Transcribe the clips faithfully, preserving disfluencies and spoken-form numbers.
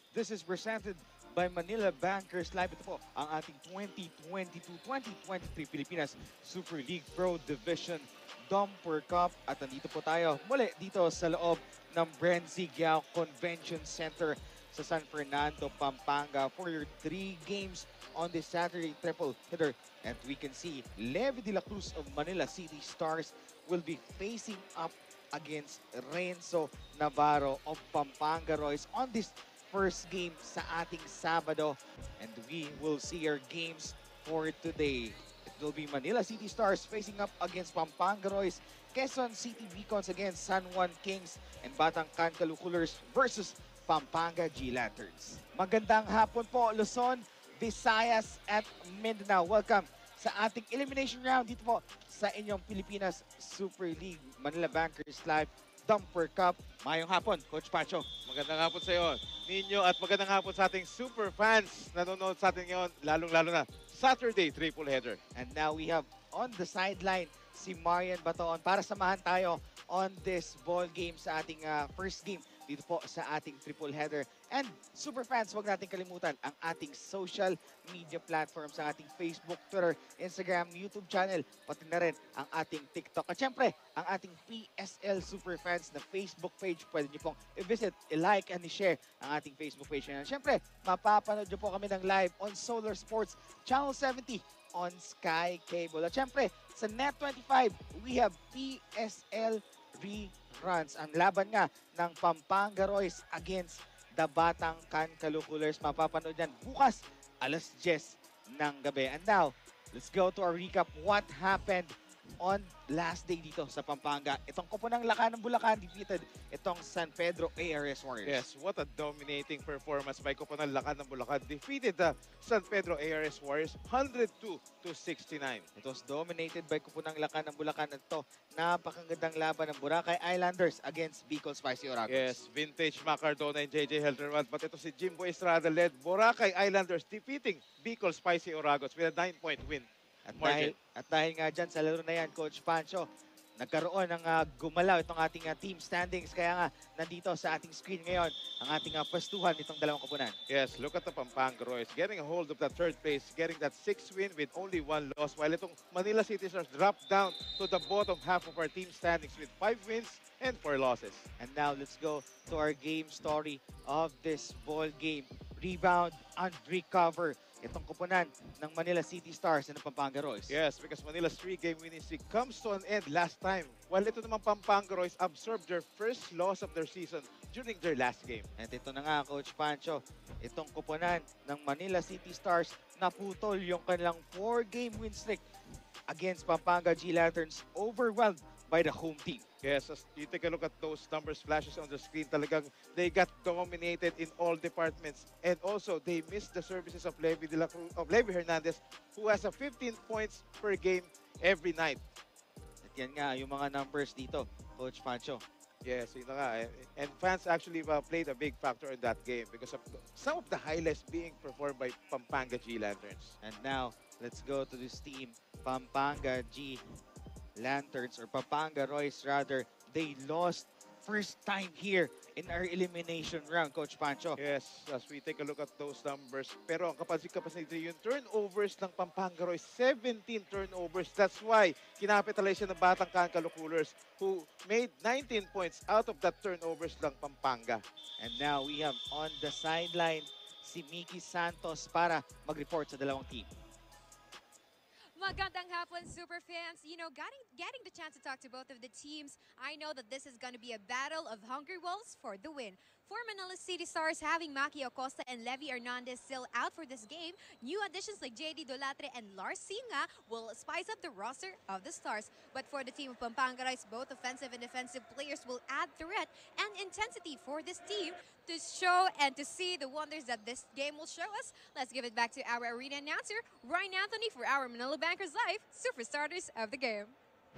This is presented by Manila Bankers Live. Ito po ang ating twenty twenty-two twenty twenty-three Pilipinas Super League Pro Division Dumper Cup. At nandito po tayo muli dito sa loob ng Brenzy Giao Convention Center sa San Fernando, Pampanga for your three games on this Saturday triple hitter. And we can see Levi de la Cruz of Manila City Stars will be facing up against Renzo Navarro of Pampanga Royals on this first game sa ating Sabado. And we will see our games for today. It will be Manila City Stars facing up against Pampanga Royals, Quezon City Beacons against San Juan Kings, and Batancan Caluculars versus Pampanga G Lanterns. Magandang hapon po, Luzon, Visayas at Mindanao. Welcome sa ating elimination round dito po sa inyong Pilipinas Super League Manila Bankers Live Dumper Cup. Mayong hapon, Coach Pacho. Magandang hapon sa iyo, Ninyo, at magandang hapon sa ating super fans na nanonood sa atin ngayon, lalong-lalo na Saturday triple header. And now we have on the sideline si Marian Bataon para samahan tayo on this ball game sa ating uh, first game dito po sa ating triple header. And super fans, huwag natin kalimutan ang ating social media platforms, ang ating Facebook, Twitter, Instagram, YouTube channel, pati na rin ang ating TikTok. At syempre, ang ating P S L Super Fans na Facebook page. Pwede nyo pong i-visit, i-like, and i-share ang ating Facebook page. And syempre, mapapanood nyo po kami ng live on Solar Sports Channel seventy on Sky Cable. At syempre, sa Net twenty-five, we have P S L reruns. Ang laban nga ng Pampanga Royals against the Batancan Caluculars. Mapapanood yan bukas alas diyes ng gabi. And now, let's go to our recap what happened on last day dito sa Pampanga. Itong Koponang Lakan ng Bulacan defeated itong San Pedro A R S Warriors. Yes, what a dominating performance by Koponang Lakan ng Bulacan. Defeated the San Pedro A R S Warriors one oh two to sixty-nine. It was dominated by Koponang Lakan ng Bulacan. At ito, napakagandang laban ng Boracay Islanders against Bicol Spicy Oragos. Yes, vintage Macardona and J J Helderwald. But ito si Jimbo Estrada led Boracay Islanders defeating Bicol Spicy Oragos with a nine-point win. At dahil, at dahil nga dyan sa laro na yan, Coach Pancho, nagkaroon ng uh, gumalaw itong ating uh, team standings. Kaya nga, nandito sa ating screen ngayon, ang ating uh, pwestuhan itong dalawang koponan. Yes, look at the Pampanga Royals getting a hold of that third place, getting that sixth win with only one loss, while itong Manila City Stars dropped down to the bottom half of our team standings with five wins and four losses. And now, let's go to our game story of this ball game. Rebound and recover. Itong koponan ng Manila City Stars and ng Pampanga Royals. Yes, because Manila's three-game winning streak comes to an end last time, while ito naman Pampanga Royals absorbed their first loss of their season during their last game. And ito na nga, Coach Pancho, itong koponan ng Manila City Stars, naputol yung kanilang four-game win streak against Pampanga G Lanterns, overwhelmed by the home team. Yes, as you take a look at those numbers flashes on the screen, talagang they got dominated in all departments. And also, they missed the services of Levi de la Cruz, of Levi Hernandez, who has a fifteen points per game every night. At yan nga, yung mga numbers dito, Coach Pancho. Yes, yun na nga. And fans actually uh, played a big factor in that game because of some of the highlights being performed by Pampanga G Lanterns. And now, let's go to this team, Pampanga G Lanterns, or Pampanga Royals rather. They lost first time here in our elimination round, Coach Pancho. Yes, as we take a look at those numbers. Pero ang kapansin-kapansin dito, yung turnovers ng Pampanga Royals, seventeen turnovers. That's why kinapitalize siya ng Batancan Caluculars, who made nineteen points out of that turnovers ng Pampanga. And now we have on the sideline si Mickey Santos para mag-report sa dalawang team. Magandang hapon, super fans. You know, getting, getting the chance to talk to both of the teams, I know that this is going to be a battle of hungry wolves for the win. For Manila City Stars, having Maki Acosta and Levi Hernandez still out for this game, new additions like J D Dolatre and Lars Singa will spice up the roster of the Stars. But for the team of Pampanga Royals, both offensive and defensive players will add threat and intensity for this team to show and to see the wonders that this game will show us. Let's give it back to our arena announcer, Ryan Anthony, for our Manila Bankers Live Super Starters of the game.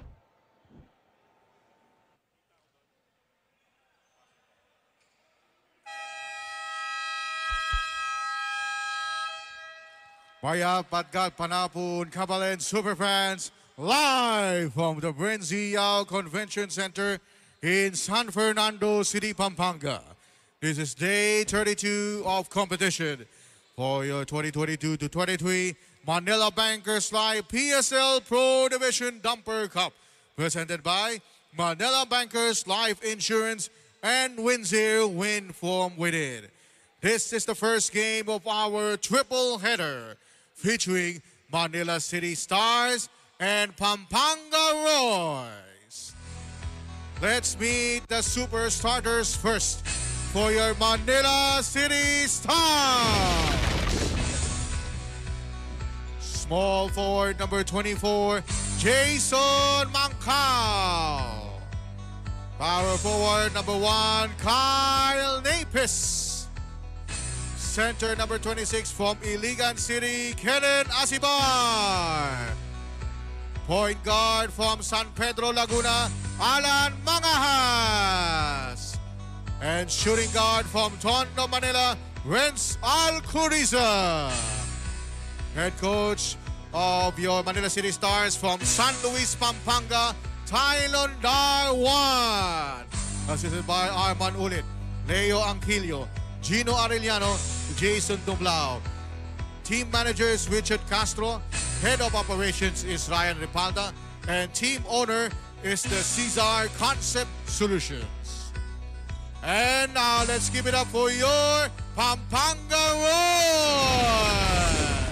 Maya Patgal Panapun Kabalen Superfans live from the Brenzy Giao Convention Center in San Fernando City, Pampanga. This is day thirty-two of competition for your twenty twenty-two to twenty-three Manila Bankers Live P S L Pro Division Dumper Cup, presented by Manila Bankers Life Insurance and Windsor Win from Within. This is the first game of our triple header featuring Manila City Stars and Pampanga Royals. Let's meet the super starters first for your Manila City Stars. Small forward number twenty-four, Jason Mancao. Power forward number one, Kyle Napis. Center number twenty-six from Iligan City, Kellen Asibar. Point guard from San Pedro Laguna, Alan Mangahas. And shooting guard from Tondo, Manila, Renz Alcuriza. Head coach of your Manila City Stars from San Luis, Pampanga, Tylon Darwan. Assisted by Arman Ulit, Leo Anquilio, Gino Arellano, Jason Dumlao. Team managers Richard Castro. Head of operations is Ryan Ripalda. And team owner is the Cesar Concept Solutions. And now let's give it up for your Pampanga Royals.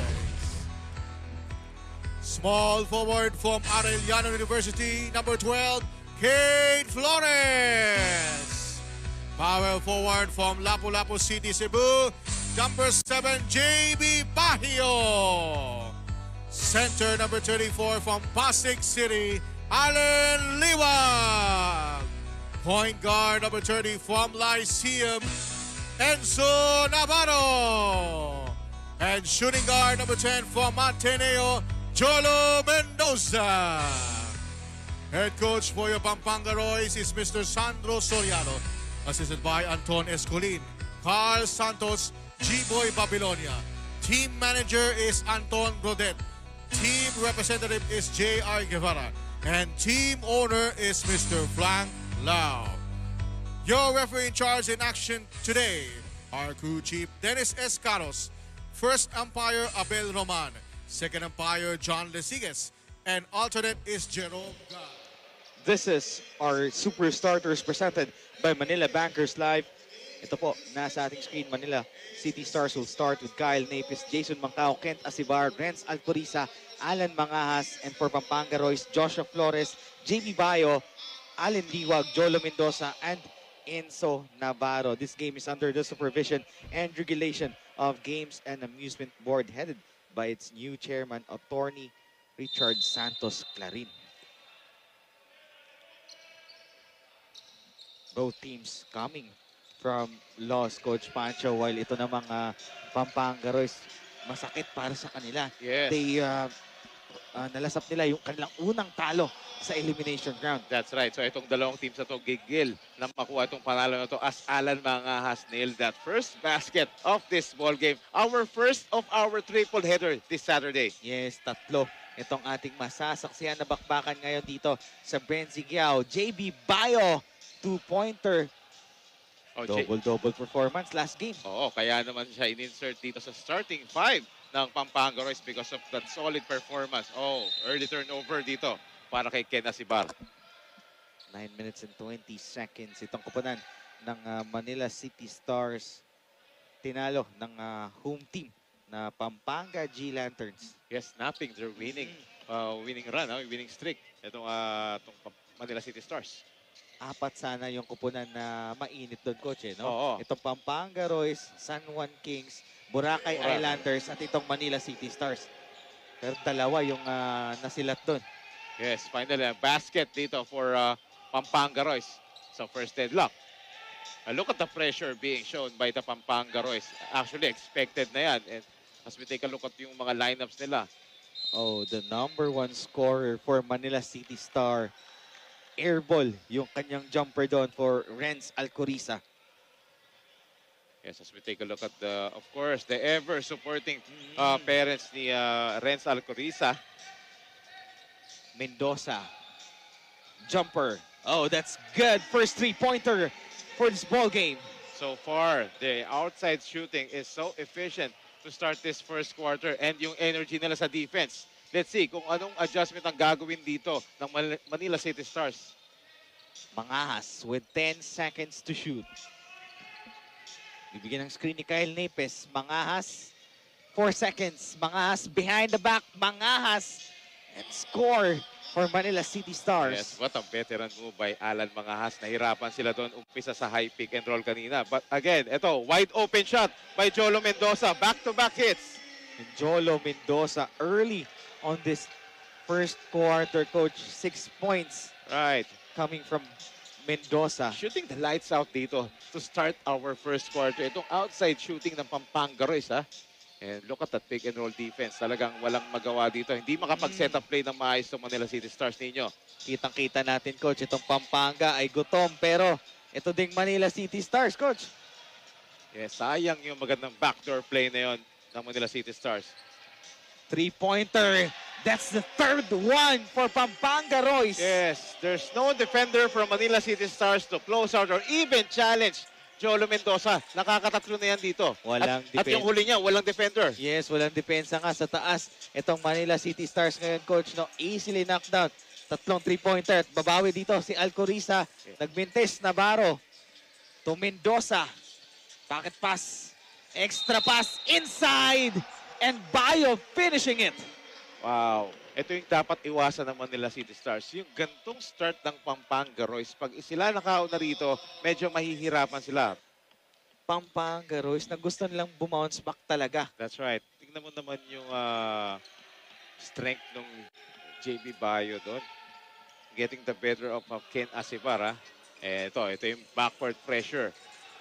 Small forward from Arellano University, number twelve, Kate Flores. Power forward from Lapu-Lapu City, Cebu, number seven, J B Bahio. Center number thirty-four from Pasig City, Allen Liwag. Point guard number thirty from Lyceum, Enzo Navarro. And shooting guard number ten from Ateneo, Jolo Mendoza. Head coach for your Pampanga Royals is Mister Sandro Soriano, assisted by Anton Escolin, Carl Santos, G-Boy Babylonia. Team manager is Anton Brodet. Team representative is J R Guevara. And team owner is Mister Frank Lau. Your referee in charge in action today, our crew chief Dennis Escaros. First umpire Abel Roman. Second umpire John Lesigues. And alternate is Jerome God. This is our super starters presented by Manila Bankers Live. Ito po, nasa ating screen, Manila City Stars will start with Kyle Napis, Jason Mancao, Kent Asibar, Renz Alcuriza, Alan Mangahas, and for Pampanga Royals, Joshua Flores, J B Bayo, Allen Liwag, Jolo Mendoza, and Enzo Navarro. This game is under the supervision and regulation of Games and Amusement Board, headed by its new chairman, Attorney Richard Santos Clarin. Both teams coming from Los Coach Pancho, while ito namang uh, Pampanga Royals, masakit para sa kanila. Yes. They uh, uh, nalasap nila yung kanilang unang talo sa elimination round. That's right. So itong dalawang teams na to gigil na makuha itong panalo na to as Alan Mangahas nailed that first basket of this ball game. Our first of our triple header this Saturday. Yes, tatlo. Itong ating masasaksihan na bakbakan ngayon dito sa Brenzigiao. J B Bayo, two-pointer. Oh, J- Double-double performance last game. Oo, kaya naman siya in-insert dito sa starting five ng Pampanga Royals because of that solid performance. Oh, early turnover dito para kay Ken Asibar. nine minutes and twenty seconds. Itong kupunan ng uh, Manila City Stars. Tinalo ng uh, home team na Pampanga G Lanterns. Yes, snapping their winning uh, winning run, uh, winning streak. Itong, uh, itong Manila City Stars. Apat sana yung kupunan na mainit doon, coach, eh, no? Oo. Itong Pampanga Royals, San Juan Kings, Boracay Boracay. Islanders, at itong Manila City Stars. Pero dalawa yung uh, nasilat doon. Yes, finally a basket dito for uh, Pampanga Royals. So first deadlock. Uh, look at the pressure being shown by the Pampanga Royals. Actually, expected na yan. And as we take a look at yung mga lineups nila. Oh, the number one scorer for Manila City Star. Airball yung kanyang jumper doon for Renz Alcuriza. Yes, as we take a look at the, of course, the ever supporting uh, parents ni uh, Renz Alcuriza. Mendoza. Jumper. Oh, that's good. First three-pointer for this ball game. So far, the outside shooting is so efficient to start this first quarter and yung energy nila sa defense. Let's see kung anong adjustment ang gagawin dito ng Mal- Manila City Stars. Mangahas with ten seconds to shoot. Bibigyan ng screen ni Kyle Napes. Mangahas, four seconds. Mangahas behind the back. Mangahas and score for Manila City Stars. Yes, what a veteran move by Alan Mangahas. Nahirapan sila doon umpisa sa high pick and roll kanina. But again, ito, wide open shot by Jolo Mendoza. Back-to-back hits. And Jolo Mendoza early on this first quarter, coach. Six points Right. coming from Mendoza. Shooting the lights out dito to start our first quarter. Itong outside shooting ng Pampanga Royce, ha? And look at that pick and roll defense. Talagang walang magawa dito. Hindi makapag-set up play ng maayos ng Manila City Stars ninyo. Kitang-kita natin, coach. Itong Pampanga ay gutom. Pero ito ding Manila City Stars, coach. Yes, sayang yung magandang backdoor play na yon ng Manila City Stars. Three-pointer. That's the third one for Pampanga Royce. Yes, there's no defender from Manila City Stars to close out or even challenge Jolo Mendoza. Nakakatatlo na yan dito. Walang at, at yung huli niya, walang defender. Yes, walang depensa nga sa taas. Itong Manila City Stars ngayon, coach, no, easily knocked down. Tatlong three-pointer. At babawi dito si Alcoriza. Nagmintis Navarro to Mendoza. Pocket pass. Extra pass inside. And Bayo finishing it. Wow. Ito yung dapat iwasan ng Manila City Stars. Yung gantong start ng Pampanga Royce. Pag sila nakauna rito, medyo mahihirapan sila. Pampanga Royce na gusto nilang bumounce back talaga. That's right. Tingnan mo naman yung uh, strength ng J B Bayo doon. Getting the better of uh, Ken Asibar. Ha? Eh, ito, ito yung backward pressure.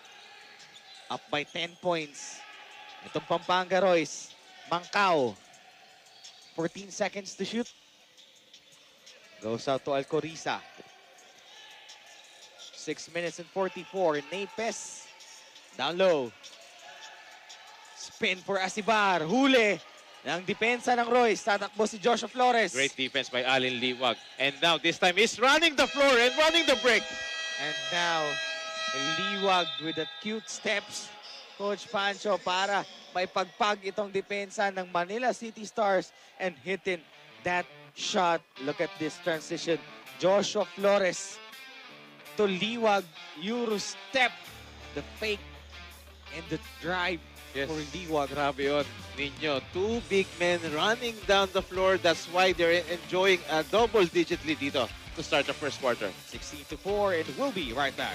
Up by ten points. Itong Pampanga Royce. Mangkao. fourteen seconds to shoot. Goes out to Alcoriza. six minutes and forty-four. Napes. Down low. Spin for Asibar. Huli ng depensa ng Royce. Tatakbo si Joshua Flores. Great defense by Alin Liwag. And now this time he's running the floor and running the break. And now, Liwag with the cute steps. Coach Pancho para may pagpag itong depensa ng Manila City Stars and hitting that shot. Look at this transition. Joshua Flores to Liwag. Euro step. The fake and the drive Yes. for Liwag. Grabe yun, ninyo. Two big men running down the floor. That's why they're enjoying a double-digit lead dito to start the first quarter. sixteen to four, and we'll be right back.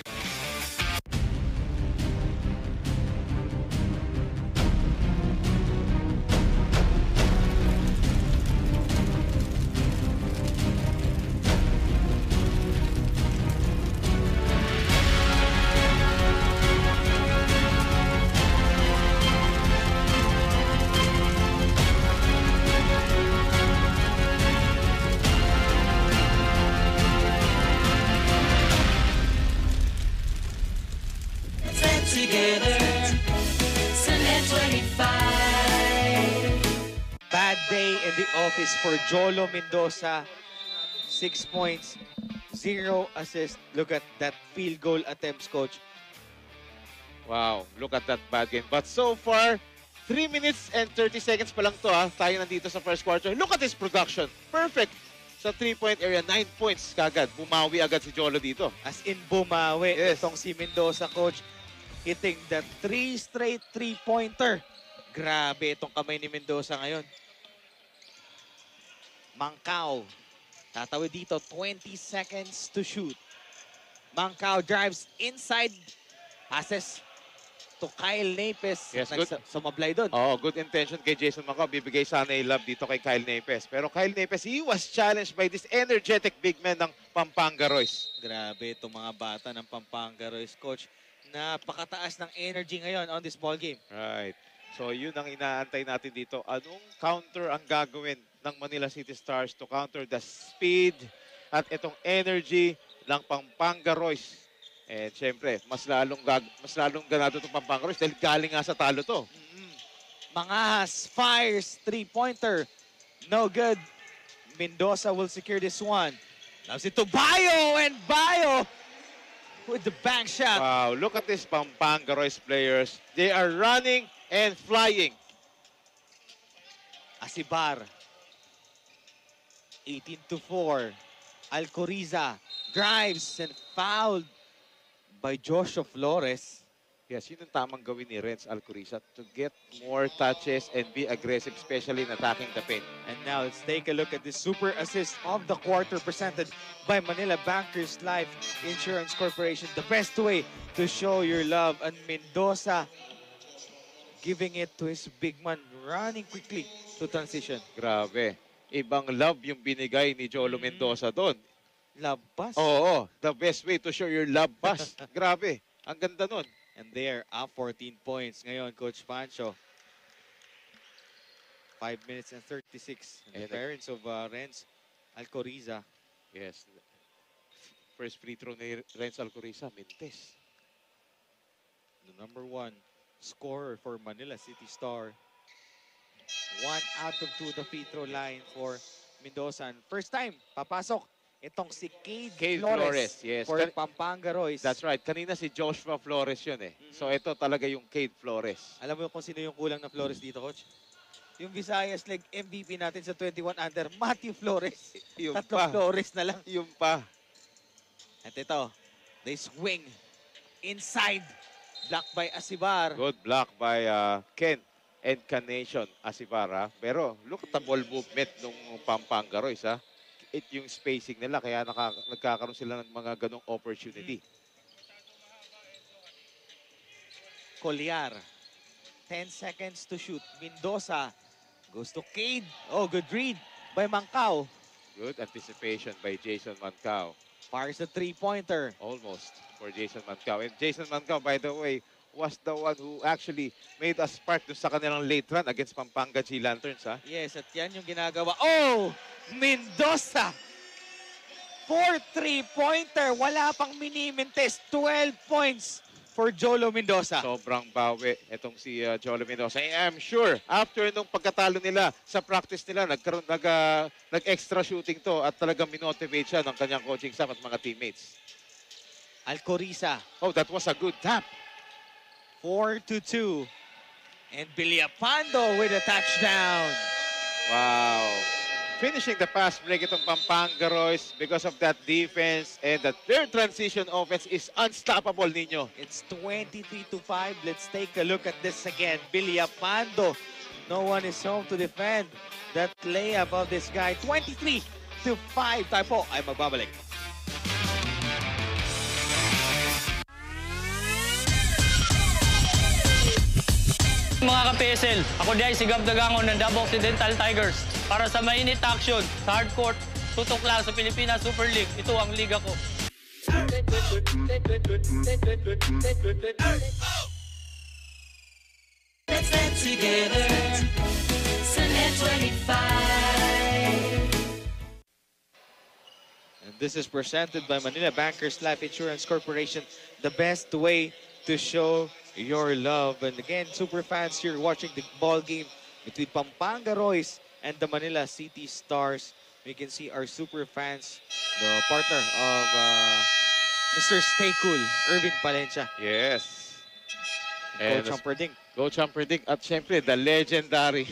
Together, Sunday twenty-five. Bad day in the office for Jolo Mendoza. Six points, zero assists. Look at that field goal attempts, coach. Wow, look at that bad game. But so far, three minutes and thirty seconds pa lang to ha. Tayo nandito sa first quarter. Look at this production. Perfect. Sa three-point area, nine points kagad. Bumawi agad si Jolo dito. As in bumawi. Yes. Itong si Mendoza, coach, hitting the three straight three-pointer. Grabe itong kamay ni Mendoza ngayon. Mangkao. Tatawid dito, twenty seconds to shoot. Mangkao drives inside. Passes to Kyle Napes. Yes, good. Nags- Sumablay doon. Oh, good intention kay Jason Macau. Bibigay sana yung love dito kay Kyle Napes. Pero Kyle Napes, he was challenged by this energetic big man ng Pampanga Royce. Grabe itong mga bata ng Pampanga Royce, coach. Napakataas ng energy ngayon on this ball game. Right. So yun ang inaantay natin dito. Anong counter ang gagawin ng Manila City Stars to counter the speed at itong energy ng Pampanga Royce. And syempre, mas lalong, gag mas lalong ganado itong Pampanga Royce dahil galing nga sa talo to. Mangahas fires three-pointer. No good. Mendoza will secure this one. Loves it to Bayo, and Bayo with the bank shot. Wow, look at these Pampanga Royce players. They are running and flying. Asibar. eighteen to four. Alcoriza drives and fouled by Joshua Flores. Yes, yun ang tamang gawin ni Renz Alcoriza to get more touches and be aggressive, especially in attacking the paint. And now let's take a look at the super assist of the quarter presented by Manila Bankers Life Insurance Corporation. The best way to show your love. And Mendoza giving it to his big man, running quickly to transition. Grabe. Ibang love yung binigay ni Jolo Mendoza doon. Labas. Oo, the best way to show your love pass. Grabe. Ang ganda nun. And they're up fourteen points. Ngayon, Coach Pancho. five minutes and thirty-six. And the And- parents of uh, Renz Alcoriza. Yes. First free throw ni Renz Alcoriza, Mintes. The number one scorer for Manila City Star. One out of two the free throw line for Mendoza. And first time, papasok itong si Cade, Cade Flores, Flores, yes. for Kan- Pampanga Royce. That's right. Kanina si Joshua Flores yun eh. So ito talaga yung Cade Flores. Alam mo kung sino yung kulang na Flores dito, Coach? Yung Visayas League M V P natin sa twenty-one under, Matthew Flores. Yung Tatlong pa. Flores na lang. Yung pa. At ito, they swing inside. Blocked by Asibar. Good block by uh, Ken and Canation Asivara. Pero look at the ball movement nung Pampanga Royce, ha? It yung spacing nila, kaya naka, nagkakaroon sila ng mga ganong opportunity. Colliar. ten seconds to shoot. Mendoza goes to Cade. Oh, good read by Mancao. Good anticipation by Jason Mancao. Fires a three-pointer. Almost for Jason Mancao. And Jason Mancao, by the way, was the one who actually made a spark dun sa kanilang late run against Pampanga G Lanterns, ha? Yes, at yan yung ginagawa. Oh! Mendoza! Four three-pointer. Wala pang minimintes. twelve points for Jolo Mendoza. Sobrang bawi itong si uh, Jolo Mendoza. I'm sure after nung pagkatalo nila sa practice nila, nagkaroon nag, uh, nag-extra shooting to at talagang minotivate siya ng kanyang coaching staff at mga teammates. Alcoriza. Oh, that was a good tap. four to two. And Villapando with a touchdown. Wow. Finishing the pass break itong Pampanga Royce because of that defense and that their transition offense is unstoppable, Nino. It's twenty-three to five. Let's take a look at this again. Villapando. No one is home to defend that layup of this guy. twenty-three to five. Tayo po ay magbabalik. Mga ka-P S L, ako di ay si Gab Dagangon ng Davao Occidental Tigers. Para sa mainit action, sa hardcourt, tutok lang sa Pilipinas Super League. Ito ang liga ko. Let's get together. Sunday twenty-five. And this is presented by Manila Bankers Life Insurance Corporation. The best way to show your love. And again, super fans here watching the ball game between Pampanga Royce and the Manila City Stars. We can see our super fans, the partner of uh, Mister Stay Cool, Irving Palencia. Yes. Coach Champerding. Coach Champerding at syempre the legendary.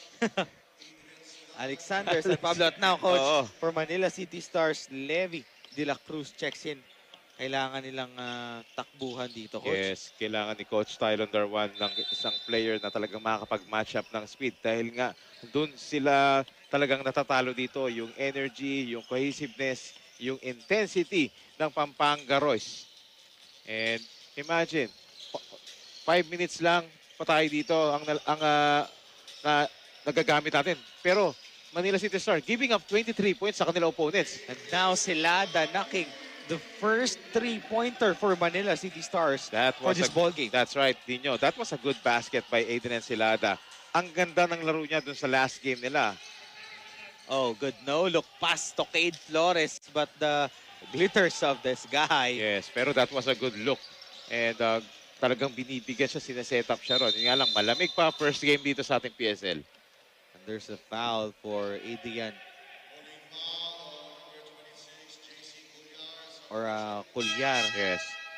Alexander San Pablo. At now, Coach, Oo. for Manila City Stars, Levi De La Cruz checks in. Kailangan nilang ah, takbuhan dito, Coach. Yes, kailangan ni Coach Tylon Darwan ng isang player na talagang makakapag-match up ng speed dahil nga dun sila talagang natatalo dito, yung energy, yung cohesiveness, yung intensity ng Pampanga Royce. And imagine, f- five minutes lang pa tayo dito ang, nal- ang ah, na, nagagamit natin. Pero Manila City Star giving up twenty-three points sa kanilang opponents. And now Silada knocking the first three-pointer for Manila City Stars That for was this a, ball game. That's right, Dino. That was a good basket by Aiden Ensilada. Ang ganda ng laro niya dun sa last game nila. Oh, good no-look pass to Cade Flores, but the glitters of this guy. Yes, pero that was a good look. And uh, talagang binibigyan siya, sineset up siya ron. Yun nga lang, malamig pa first game dito sa ating P S L. And there's a foul for Adrian. Or uh, Culyar. Yes.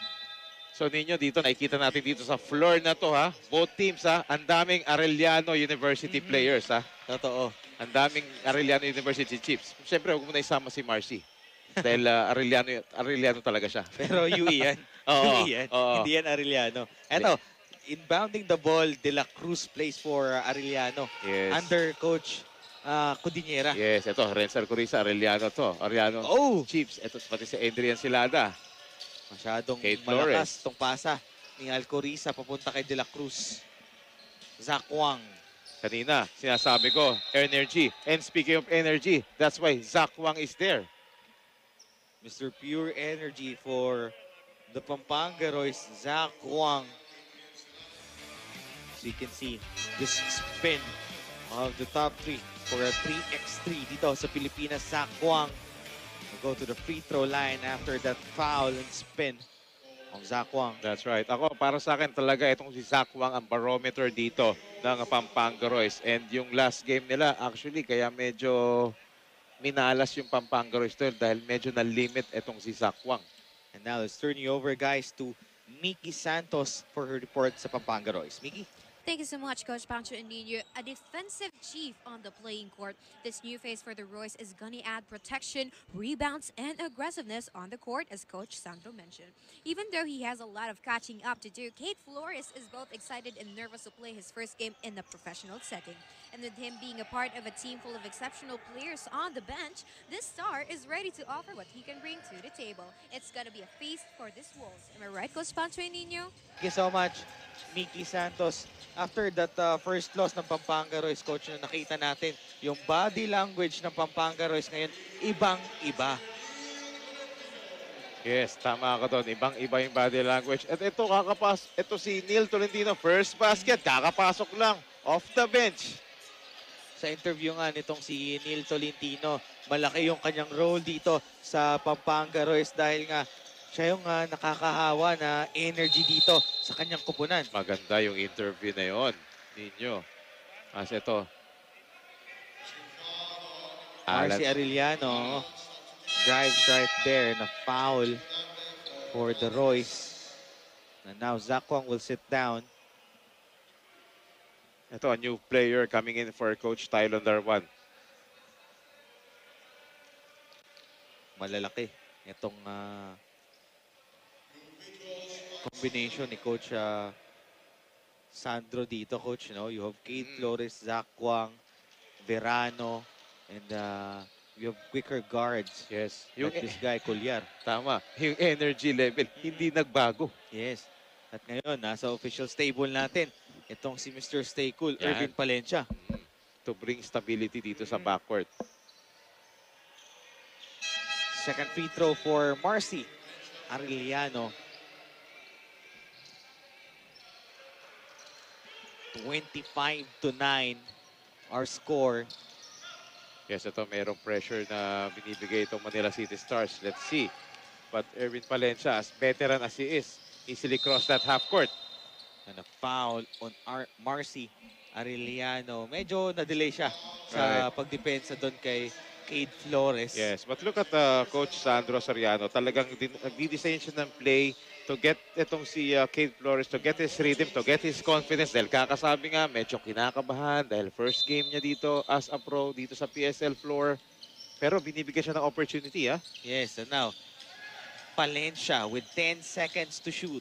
So ninyo dito, nakikita natin dito sa floor na to ha. Both teams ha. Ang daming Arellano University Mhm. players ha. Totoo. Ang daming Arellano University chips. Siyempre, huwag mo na isama si Marcy. Dahil uh, Arellano, Arellano talaga siya. Pero U E yan. Oo, U E yan. oo. Hindi yan Arellano. Eto, inbounding the ball, De La Cruz plays for uh, Arellano. Yes. Under coach uh, Cudinera. Yes, ito, Renzer Coriza, Arellano to. Arellano Oh! chips. Ito, pati si Adrian Silada. Masyadong Kate malakas tong pasa ni Alcoriza papunta kay De La Cruz. Zach Wang. Kanina, sinasabi ko, energy. And speaking of energy, that's why Zach Wang is there. Mister Pure Energy for the Pampanga Royce, Zach Wang. So you can see this spin of the top three for a three by three dito sa Pilipinas. Zach Wang will go to the free throw line after that foul and spin of Zach Wang. That's right. Ako, para sa akin talaga, itong si Zach Wang ang barometer dito ng Pampanga Royce. And yung last game nila, actually, kaya medyo minalas yung Pampanga Royce to dahil medyo na-limit itong si Zach Wang. And now let's turn you over, guys, to Miki Santos for her report sa Pampanga Royce. Miki? Thank you so much, Coach Pancho and Nino. A defensive chief on the playing court. This new face for the Royce is gonna add protection, rebounds, and aggressiveness on the court, as Coach Sandro mentioned. Even though he has a lot of catching up to do, Kate Flores is both excited and nervous to play his first game in a professional setting. And with him being a part of a team full of exceptional players on the bench, this star is ready to offer what he can bring to the table. It's gonna be a feast for this Wolves. Am I right, Coach Pancho and Nino? Thank you so much, Miki Santos. After that uh, first loss ng Pampanga Royce, coach, na nakita natin, yung body language ng Pampanga Royce ngayon, ibang-iba. Yes, tama ka doon. Ibang-iba yung body language. At ito, kakapas, ito si Neil Tolentino, first basket, kakapasok lang, off the bench. Sa interview nga nitong si Neil Tolentino, malaki yung kanyang role dito sa Pampanga Royce dahil nga siya yung uh, nakakahawa na energy dito sa kanyang kupunan. Maganda yung interview na yon ninyo. As ito. Marcy Arellano drives right there na foul for the Royce. And now Zach Wang will sit down. Ito, a new player coming in for Coach Tylon Darwan. Malalaki itong uh, combination ni Coach uh, Sandro dito, Coach. You know, you have Kate Mm. Flores, Zach Wang, Verano, and uh, you have quicker guards. Yes. Yung Yung, like this guy, Collier. tama. Yung energy level, hindi nagbago. Yes. At ngayon, nasa official stable natin, itong si Mister Stay Cool, Yan. Irvin Palencia. To bring stability dito sa backcourt. Second free throw for Marcy Arellano. twenty-five to nine our score. Yes, ito mayroong pressure na binibigay itong Manila City Stars. Let's see. But Erwin Palencia, as veteran as he is, easily crossed that half court. And a foul on Ar Marcy Arellano. Medyo na-delay siya sa Right. pagdepensa doon kay Kate Flores. Yes, but look at uh, Coach Sandro Soriano. Talagang din- nagdi-design siya ng play to get itong si uh, Kate Flores, to get his rhythm, to get his confidence. Dahil kakasabi nga, medyo kinakabahan dahil first game niya dito as a pro, dito sa P S L floor. Pero binibigyan siya ng opportunity, ah. Yes, and now, Palencia with ten seconds to shoot.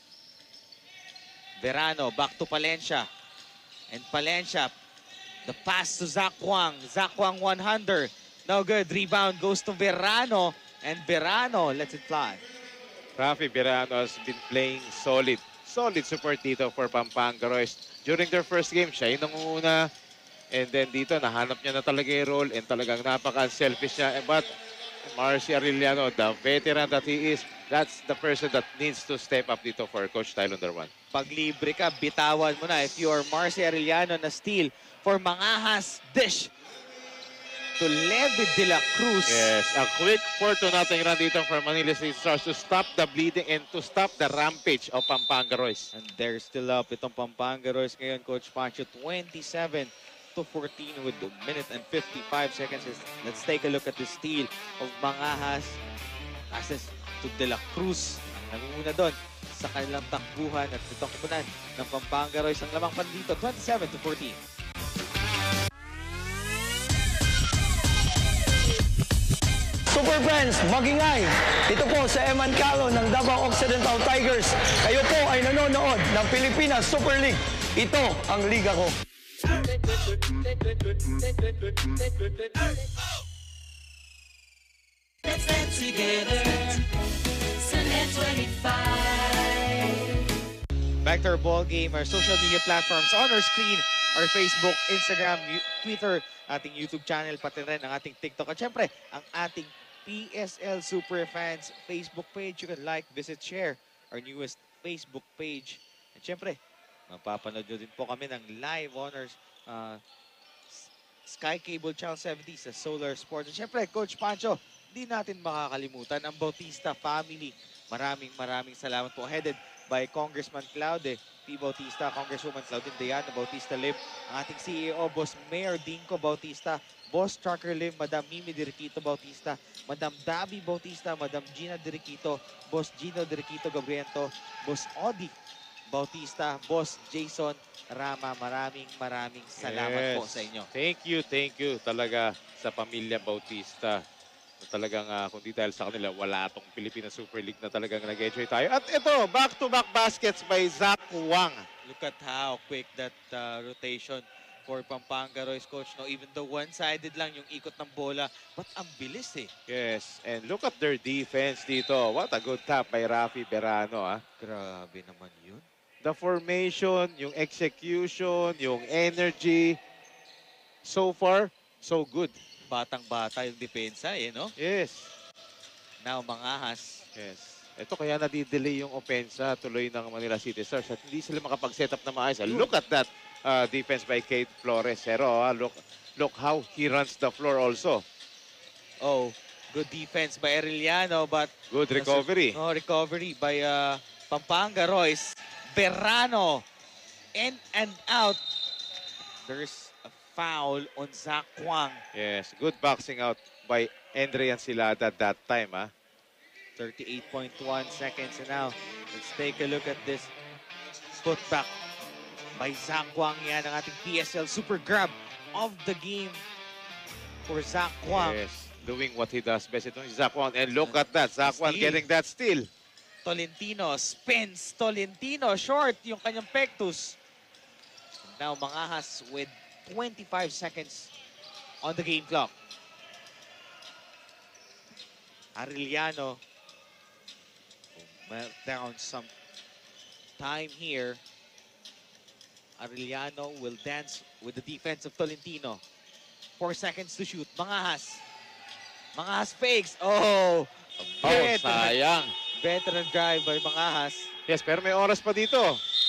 Verano, back to Palencia. And Palencia, the pass to Zach Wang. Zach Wang one-hander. No good. Rebound goes to Verano. And Verano lets it fly. Rafi Verano has been playing solid. Solid support dito for Pampanga Royce. During their first game, siya yung nangunguna. And then dito, nahanap niya na talaga yung role. And talagang napaka-selfish niya. But Marcy Arellano, the veteran that he is, that's the person that needs to step up dito for Coach Tylon Darwan. Pag libre ka, bitawan mo na. If you are Marcy Arellano na steal for Mangahas, dish to Levi De La Cruz. Yes, a quick four to nothing run dito for Manila City Stars to stop the bleeding and to stop the rampage of Pampanga Royce. And they're still up itong Pampanga Royce ngayon, Coach Pancho, twenty-seven to fourteen with a minute and fifty-five seconds. Let's take a look at the steal of Mangahas. Passes to De La Cruz. Nangunguna doon sa kanilang takbuhan at itong kupunan ng Pampanga Royce ang lamang pan dito, twenty-seven to fourteen. Super Friends, magingay! Ito po sa Eman Calo ng Davao Occidental Tigers. Kayo po ay nanonood ng Pilipinas Super League. Ito ang liga ko. Let's dance together. Sunnet twenty-five. Back to our ball game, our social media platforms on our screen, our Facebook, Instagram, Yu- Twitter, ating YouTube channel, pati rin ang ating TikTok. At syempre, ang ating P S L Super Fans Facebook page. You can like, visit, share our newest Facebook page. At syempre, mapapanood nyo din po kami ng live on our uh, Sky Cable Channel seventy sa Solar Sports. At syempre, Coach Pancho, di natin makakalimutan ang Bautista family. Maraming maraming salamat po. Headed by Congressman Claude P. Bautista, Congresswoman Claudine Diana Bautista Lim, ang ating C E O, Boss Mayor Dinko Bautista, Boss Trucker Lim, Madam Mimi Diriquito Bautista, Madam Dabi Bautista, Madam Gina Diriquito, Boss Gino Diriquito Gabriento, Boss Odi Bautista, Boss Jason Rama. Maraming maraming salamat po Yes. sa inyo. Thank you, thank you talaga sa pamilya Bautista. Talagang uh, kung di dahil sa kanila, wala itong Pilipinas Super League na talagang nag-enjoy tayo. At ito, back-to-back baskets by Zach Wang. Look at how quick that uh, rotation for Pampanga Royce, Coach. No, even though one-sided lang yung ikot ng bola, but ang bilis eh. Yes, and look at their defense dito. What a good tap by Rafi Berano. Ah. Grabe naman yun. The formation, yung execution, yung energy. So far, so good. Batang-bata yung depensa eh, no? Yes. Now, mangahas. Yes. Ito kaya nadidelay yung opensa tuloy ng Manila City Stars at hindi sila makapag-set up na maayos. Ah, Look at that uh, defense by Kate Flores. Pero ah, look, look how he runs the floor also. Oh, good defense by Arellano, but Good recovery. no recovery by uh, Pampanga Royce. Berrano, in and out. There's a foul on Zach Kwang. Yes, good boxing out by Andrian Silada that time. Ah. thirty-eight point one seconds. And now, let's take a look at this putback by Zach Kwang. Yan ang ating P S L super grab of the game for Zach Kwang. Yes, doing what he does best. Ito si Zach Wang. And look at that, Zach Wang Steal. getting that steal. Tolentino spins. Tolentino short yung kanyang pectus. Now, mangahas with twenty-five seconds on the game clock. Arellano melt down some time here. Arellano will dance with the defense of Tolentino. Four seconds to shoot. Mangahas. Mangahas fakes. Oh! Oh, Veteran, sayang. veteran drive by Mangahas. Yes, pero may oras pa dito.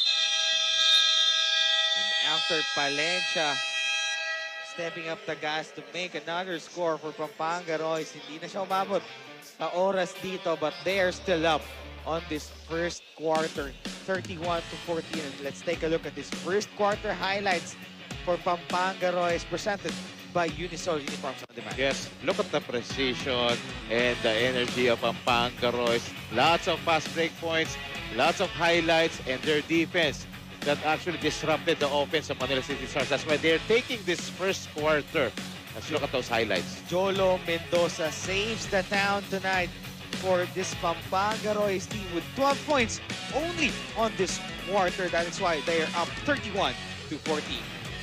And after Palencia stepping up the gas to make another score for Pampanga Royce, hindi na siya umabot sa oras dito, but they are still up on this first quarter, thirty-one to fourteen. And let's take a look at this first quarter highlights for Pampanga Royce, presented by Unisol Uniforms on Demand. Yes, look at the precision and the energy of Pampanga Royce. Lots of fast break points, lots of highlights, and their defense that actually disrupted the offense of Manila City Stars. That's why they're taking this first quarter. Let's look at those highlights. Jolo Mendoza saves the town tonight for this Pampanga Royce team with twelve points only on this quarter. That is why they are up thirty-one to fourteen.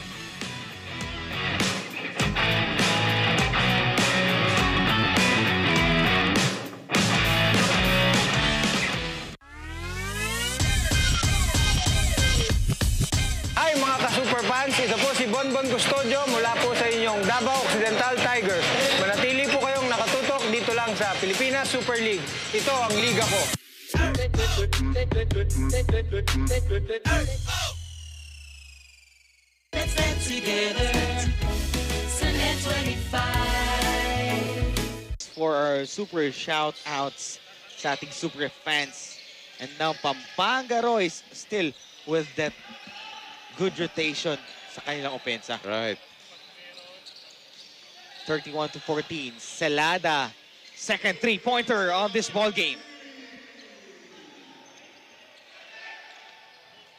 Hi mga ka-super fans, ito po si Bonbon Custodio mula po sa inyong Davao Occidental Tigers. Manatili po kayong nakatutok dito lang sa Pilipinas Super League. Ito ang liga ko. Let's dance together. Sunnet twenty-five. For our super shout-outs sa ating super fans. And now Pampanga Royce still with that good rotation sa kanilang opensa. Right. thirty-one to fourteen. Celada, second three-pointer on this ball game.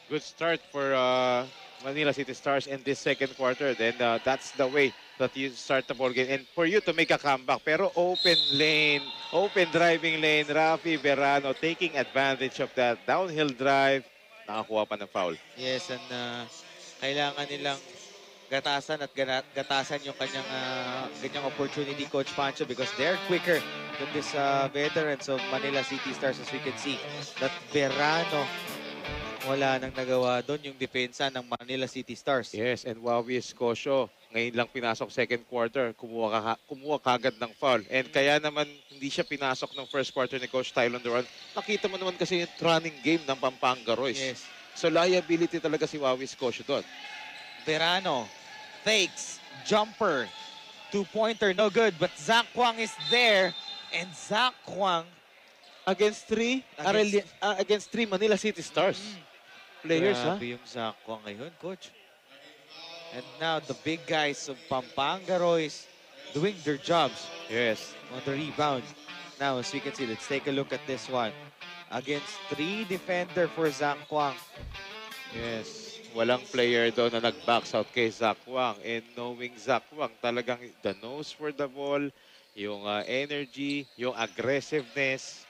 Good start for uh, Manila City Stars in this second quarter. Then uh, that's the way that you start the ball game. And for you to make a comeback. Pero open lane, open driving lane, Rafi Verano taking advantage of that downhill drive. Nakakuha pa ng foul. Yes, and uh, kailangan nilang gatasan at gana- gatasan yung kanyang uh, ganyang opportunity, Coach Pancho, because they're quicker than this uh, veterans of Manila City Stars, as we can see. That Verano, wala nang nagawa doon yung depensa ng Manila City Stars. Yes, and Wawi Escocio, ngayon lang pinasok second quarter, kumuha, ka, kumuha kagad ng foul. And kaya naman hindi siya pinasok ng first quarter ni Coach Tylon Duran. Nakita mo naman kasi yung running game ng Pampanga Royce. Yes. So liability talaga si Wawi Escocio doon. Verano fakes, jumper, two-pointer, no good. But Zach Kwang is there, and Zach Kwang Against three, Against- Areli- uh, against three Manila City Stars. Players, ha? grabe yung Zach Kwang ngayon, Coach. And now the big guys of Pampanga Royce doing their jobs Yes. on the rebound. Now, as we can see, let's take a look at this one. Against three defender for Zach Kwang. Yes. Walang player doon na nag-box out kay Zach Wang. And knowing Zach Wang, talagang the nose for the ball, yung uh, energy, yung aggressiveness.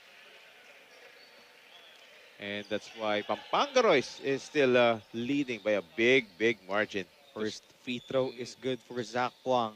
And that's why Pampanga Royce is still uh, leading by a big, big margin. First free throw is good for Zach Kwang.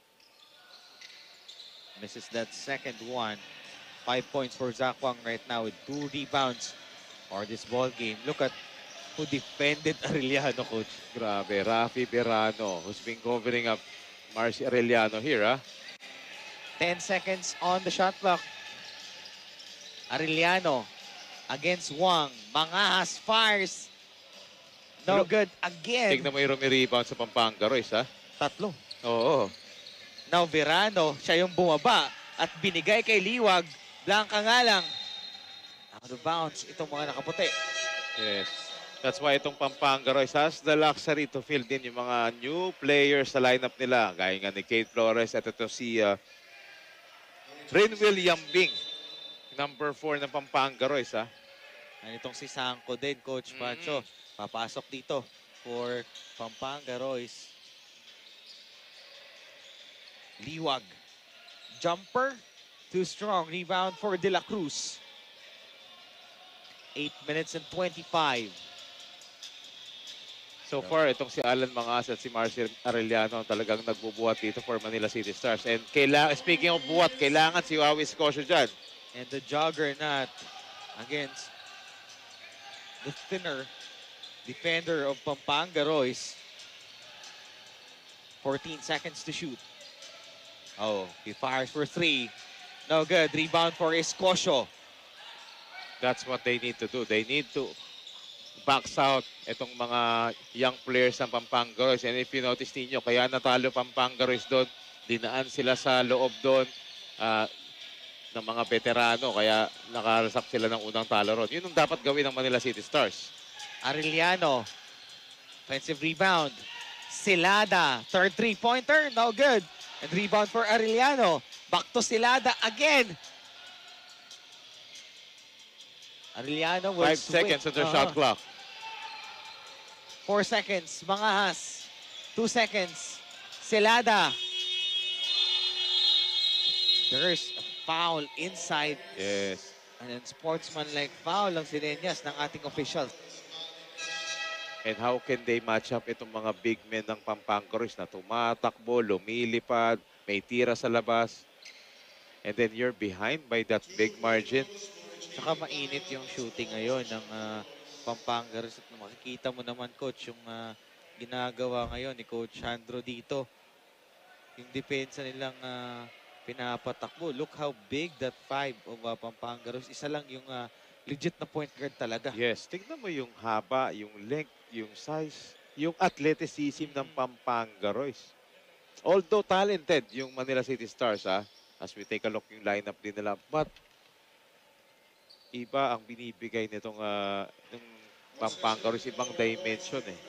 Misses that second one. Five points for Zach Kwang right now with two rebounds for this ball game. Look at who defended Arellano, Coach. Grabe, Rafi Verano, who's been covering up Marcy Arellano here, ah. Ten seconds on the shot clock. Arellano against Wang. Mangahas fires. No Look, good again. Tignan mo yung rumi-rebound sa Pampanga Royce, ha? Tatlo. Oo. Now Verano, siya yung bumaba at binigay kay Liwag. Blanca nga lang. Out of bounds itong mga nakaputi. Yes. That's why itong Pampanga Royce has the luxury to field in yung mga new players sa lineup nila. Gaya nga ni Kate Flores at ito si uh, Renwell Yambing. Number four ng Pampanga Royce, ha? Ano itong si Sanko din, Coach Pancho. Papasok dito for Pampanga Royce. Liwag. Jumper. Too strong. Rebound for De La Cruz. eight minutes and twenty-five. So far, itong si Alan Mangas at si Marcy Arellano talagang nagbubuhat dito for Manila City Stars. And kailangan, speaking of buhat, kailangan si Wawi Escocio dyan. And the juggernaut against the thinner defender of Pampanga Royce. fourteen seconds to shoot. Oh, he fires for three. No good. Rebound for Escocio. That's what they need to do. They need to box out itong mga young players ng Pampanga Royce. And if you notice ninyo, kaya natalo Pampanga Royce doon, dinaan sila sa loob doon uh, ng mga veterano. Kaya nakarasap sila ng unang talo ron. Yun ang dapat gawin ng Manila City Stars. Arellano. Offensive rebound. Silada. Third three-pointer. No good. And rebound for Arellano. Back to Silada again. Arellano will Five swing. seconds on their Uh-huh. shot clock. Four seconds. Mangahas. Two seconds. Silada. There's a foul inside. Yes. And then sportsman-like foul ang sinenyas ng ating official. And how can they match up itong mga big men ng Pampanga Royce na tumatakbo, lumilipad, may tira sa labas. And then you're behind by that big margin. Saka mainit yung shooting ngayon ng uh, Pampanga Royce. At makikita mo naman, Coach, yung uh, ginagawa ngayon ni Coach Sandro dito. Yung depensa nilang uh, pinapatakbo. Look how big that five of uh, Pampanga Royce. Isa lang yung uh, legit na point guard talaga. Yes, tignan mo yung haba, yung length, yung size, yung athleticism ng Pampanga Royce. Although talented yung Manila City Stars, ha, as we take a look yung lineup din nila, but iba ang binibigay nitong uh, ng Pampanga Royce, ibang dimension eh.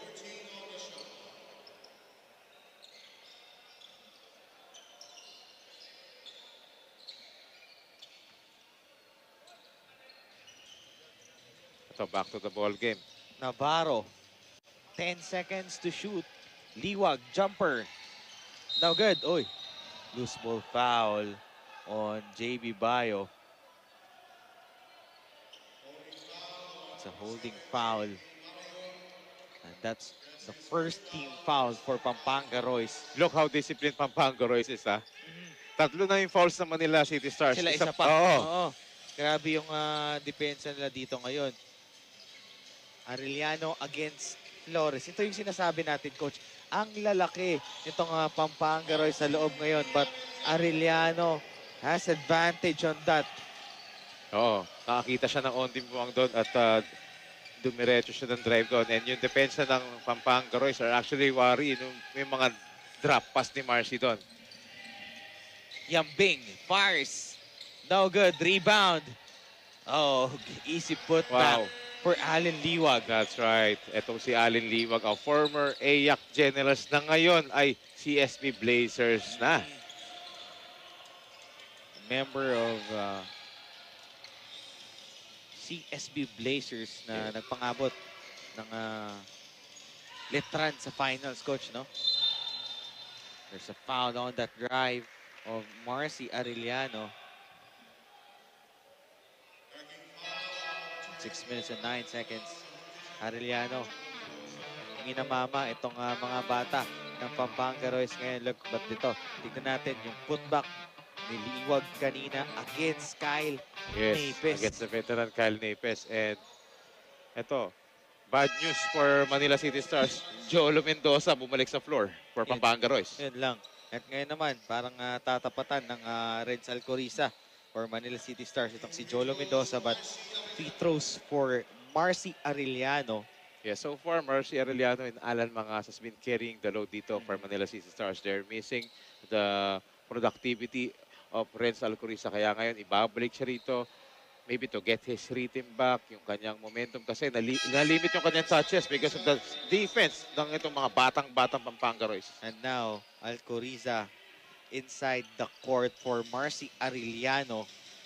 Ito, back to the ball game. Navarro. ten seconds to shoot. Liwag, jumper. No good. Oy. Loose ball foul on J B Bayo. It's a holding foul. And that's the first team foul for Pampanga Royce. Look how disciplined Pampanga Royce is, ha? Tatlo na yung fouls ng Manila City Stars. Sila isa pa. Oo. Oo. Grabe yung ah, depensa nila dito ngayon. Arellano against Flores. Ito yung sinasabi natin, Coach. Ang lalaki nitong uh, Pampanga Royce sa loob ngayon. But Arellano has advantage on that. Oo. Nakakita siya ng on-team buwang doon at uh, dumiretso siya ng drive doon. And yung depensa ng Pampanga Royce are actually worry. Yung, yung mga drop pass ni Marcy doon. Yambing fires. No good. Rebound. Oh, easy put back Wow. for Allen Liwag. That's right. Etong si Allen Liwag, ang former A Y A C Generals na ngayon ay C S B Blazers na. Member of uh, C S B Blazers na nagpangabot ng uh, Letran sa finals, Coach, no? There's a foul on that drive of Marcy Arellano. Six minutes and nine seconds. Arellano. Hindi na mama itong uh, mga bata ng Pampanga Royce ngayon. Look, but dito, tignan natin yung putback ni Liwag kanina against Kyle Yes, Napes. against the veteran Kyle Napes. And eto, bad news for Manila City Stars. Jolo Mendoza bumalik sa floor for Yes. Pampanga Royce. Yun lang. At ngayon naman, parang uh, tatapatan ng uh, Reds Alcoriza for Manila City Stars. Itong si Jolo Mendoza, but free throws for Marcy Arellano. Yeah, so far, Marcy Arellano and Alan Mangas has been carrying the load dito for Manila City Stars. They're missing the productivity of Renz Alcoriza. Kaya ngayon, ibabalik siya rito. Maybe to get his rhythm back, yung kanyang momentum. Kasi nali nalimit yung kanyang touches because of the defense ng itong mga batang-batang Pampanga Royce. And now, Alcoriza inside the court for Marcy Arellano.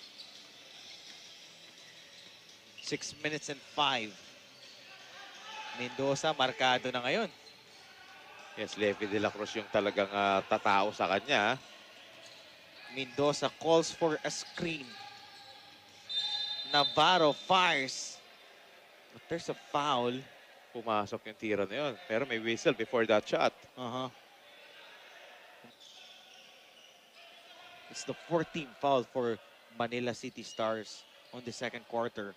Six minutes and five. Mendoza, markado na ngayon. Yes, Levi de la Cruz yung talagang uh, tatao sa kanya. Mendoza calls for a screen. Navarro fires. But there's a foul. Pumasok yung tira na yun. Pero may whistle before that shot. Uh-huh. It's the fourteenth foul for Manila City Stars on the second quarter.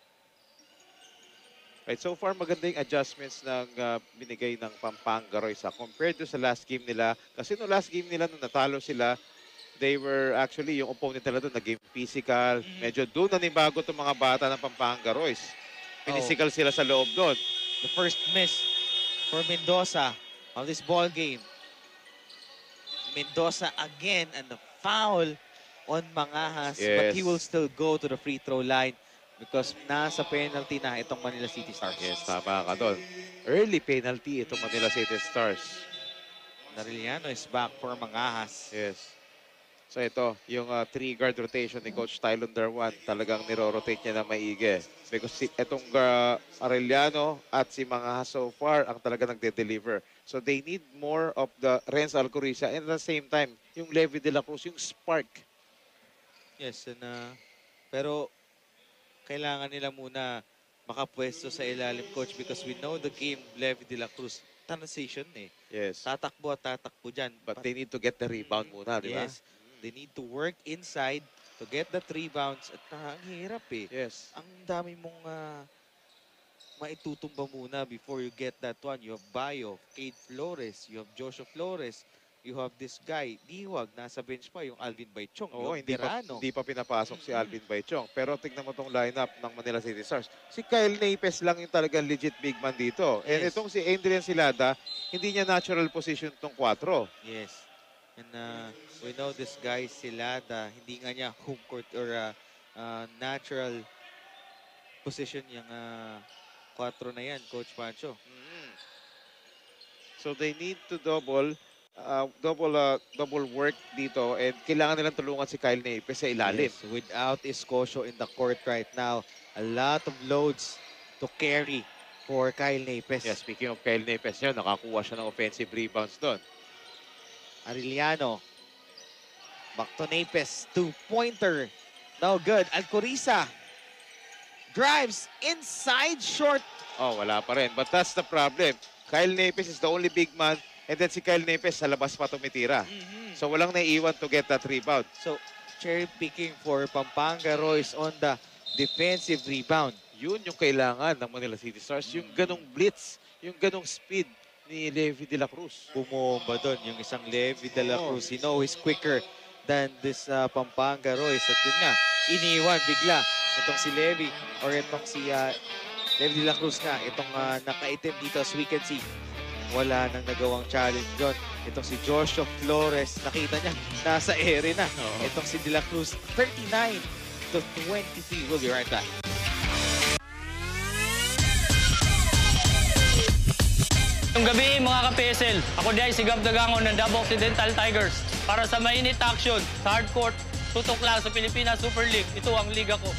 Right, so far maganda yung adjustments ng uh, binigay ng Pampanga Royce compared to sa last game nila. Kasi no last game nila nung natalo sila, they were actually, yung opponent nila doon, naging physical. Medyo doon nanibago itong mga bata ng Pampanga Royce. Physical sila sa loob doon. The first miss for Mendoza of this ball game. Mendoza again and the foul on Mangahas. But he Yes. will still go to the free throw line because nasa penalty na itong Manila City Stars. Yes, tama ka doon. Early penalty itong Manila City Stars. Arellano is back for Mangahas. Yes. So ito, yung uh, three-guard rotation ni Coach Tylon Darwan, talagang niro-rotate niya na maigi. Because si, itong uh, Arellano at si Mangahas so far ang talaga nagde-deliver. So they need more of the Renz Alcoriza and at the same time, yung Levi de la Cruz, yung spark. Yes, and, uh, pero kailangan nila muna makapwesto sa ilalim, Coach, because we know the game, Levi de la Cruz, transition eh. Yes. Tatakbo at tatakbo dyan. But they need to get the rebound muna, di ba? Yes, they need to work inside to get that rebounds. At uh, ang hirap eh. Yes. Ang dami mong uh, maitutumba muna before you get that one. You have Bayo, Cade Flores, you have Joshua Flores, you have this guy, Liwag, nasa bench pa, yung Alvin Baichong, Oo, yung hindi pa, Tirano. hindi pa pinapasok si Alvin Baichong. Pero tignan mo tong lineup ng Manila City Stars. Si Kyle Napes lang yung talagang legit big man dito. And Yes. itong si Adrian Silada, hindi niya natural position tong kwatro. Yes. And uh, we know this guy, Silada, hindi nga niya home court or uh, uh, natural position yung uh, kwatro na yan, Coach Pancho. So they need to double uh, double uh, double work dito and kailangan nilang tulungan si Kyle Napes sa ilalim. Yes, without Escocio in the court right now, a lot of loads to carry for Kyle Napes. Yeah, speaking of Kyle Nepes, yun, nakakuha siya ng offensive rebounds doon. Arellano. Back to Napes. Two-pointer. No good. Alcoriza. Drives inside short. Oh, wala pa rin. But that's the problem. Kyle Nepes is the only big man, and then si Kyle Nepes sa labas pa tumitira. So walang naiiwan to get that rebound. So, cherry picking for Pampanga Royce on the defensive rebound. Yun yung kailangan ng Manila City Stars. Yung ganong blitz, yung ganong speed ni Levi de la Cruz. Bumomba doon yung isang Levi de la Oo. Cruz. You know, he's quicker than this uh, Pampanga Royce. At yun nga, iniwan bigla itong si Levi or itong si uh, Levi de la Cruz nga. Itong uh, nakaitim dito as we can see. Wala nang nagawang challenge doon. Itong si Joshua Flores, nakita niya, nasa ere na. Oo. Itong si De La Cruz, thirty-nine to twenty-three. We'll be right back. Ngayong gabi mga ka-P S L, ako diay si Gab Dagangon ng Davao Occidental Tigers. Para sa mainit action, sa hard court, tutok lang sa Pilipinas Super League. Ito ang liga ko.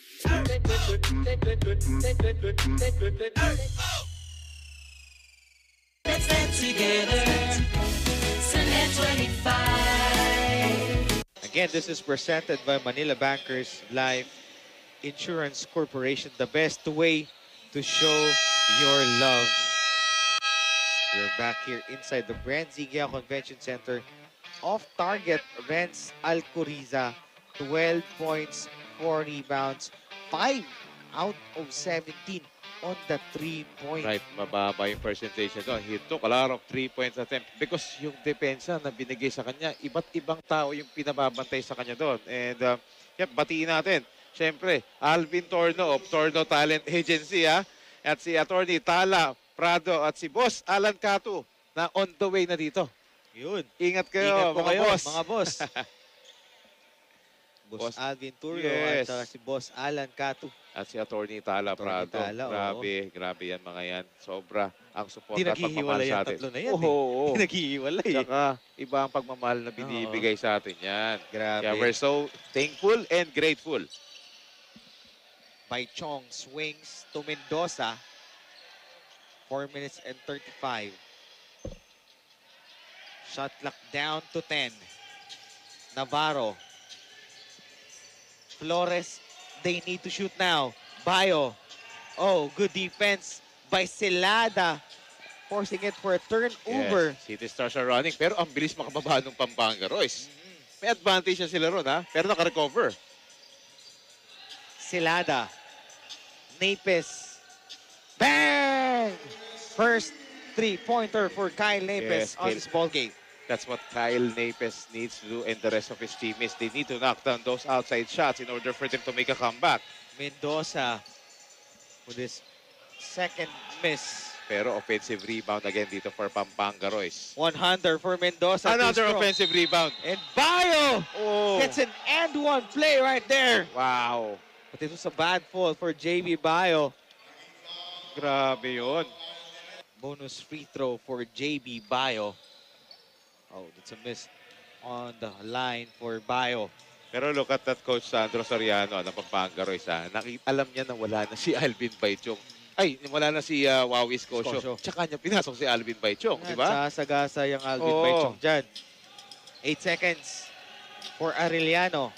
Let's get together. Sunet twenty-five. Again, this is presented by Manila Bankers Life Insurance Corporation, the best way to show your love. We're back here inside the Brand Zigea Convention Center. Off target, Renz Alcoriza, twelve points, four rebounds, five out of seventeen on the three-point. Right, mababa yung percentage niya doon. He took a lot of three-point attempt because yung depensa na binigay sa kanya, iba't ibang tao yung pinababantay sa kanya doon. And, uh, yep, batiin natin. Siyempre, Alvin Torno of Torno Talent Agency, ha? At si Attorney Tala Prado at si Boss Alan Catu na on the way na dito. Yun. Ingat kayo, Ingat po mga kayo, boss. mga boss. Boss Boss- Alvin Turlo Yes. at uh, si Boss Alan Catu. At si Attorney Tala Attorney Prado. Tala, oo. grabe, grabe yan mga yan. Sobra ang support Di at pagmamahal naghihiwalay sa yung atin. tatlo na yan. Oo, oo. eh. Naghihiwalay. eh. Tsaka, iba ang pagmamahal na binibigay sa atin yan. Grabe. Yeah, we're so thankful and grateful. By Chong swings to Mendoza. four minutes and thirty-five. Shot clock down to ten. Navarro. Flores, they need to shoot now. Bayo. Oh, good defense by Celada. Forcing it for a turnover. Yes, City Stars are running. Pero ang bilis makababa ng Pampanga Royce. May advantage na sila ron, ha? Pero naka-recover. Celada. Napes. Bang! First three-pointer for Kyle Napes Yes, on Kyle. this ball game. That's what Kyle Napes needs to do and the rest of his teammates. They need to knock down those outside shots in order for them to make a comeback. Mendoza with his second miss. Pero offensive rebound again dito for Pampanga Royce. one hundred for Mendoza. Another two-stroke. offensive rebound. And Bayo Oh, gets an and one play right there. wow. But it was a bad fall for J B Bayo. Grabe yun. Bonus free throw for J B Bayo. Oh, that's a miss on the line for Bayo. Pero look at that Coach Sandro Soriano ng Pampanga Royce. Ha? Nakita, alam niya na wala na si Alvin Baichong. Ay, wala na si uh, Wawi Scosio. Scosio. Tsaka niya pinasok si Alvin Baichong, di ba? Sasagasa yung Alvin Oo. Baichong dyan. Eight seconds for Arellano.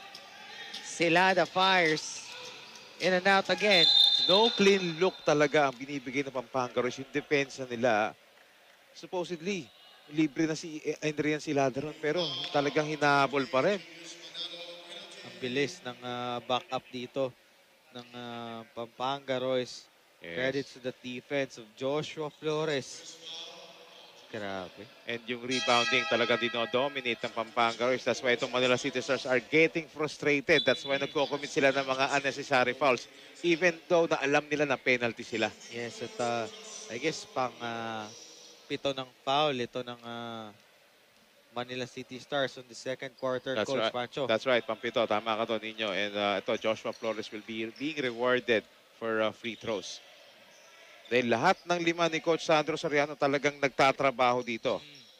Celada fires. In and out again. No clean look talaga ang binibigay ng Pampanga Royce. Yung depensa nila, supposedly, libre na si Adrian Silada ron, pero talagang hinahabol pa rin. Ang bilis ng uh, backup dito ng uh, Pampanga Royce. Credits to the defense of Joshua Flores. Grabe. And yung rebounding talaga dino-dominate ng Pampanga Royce. That's why itong Manila City Stars are getting frustrated. That's why nagko-commit sila ng mga unnecessary fouls. Even though na alam nila na penalty sila. Yes, at uh, I guess pang uh, pito ng foul ito ng uh, Manila City Stars on the second quarter. That's Coach right. Pancho. That's right, Pampito. Tama ka to, Ninyo. And uh, ito, Joshua Flores will be being rewarded for uh, free throws. Dahil lahat ng lima ni Coach Sandro Soriano talagang nagtatrabaho dito.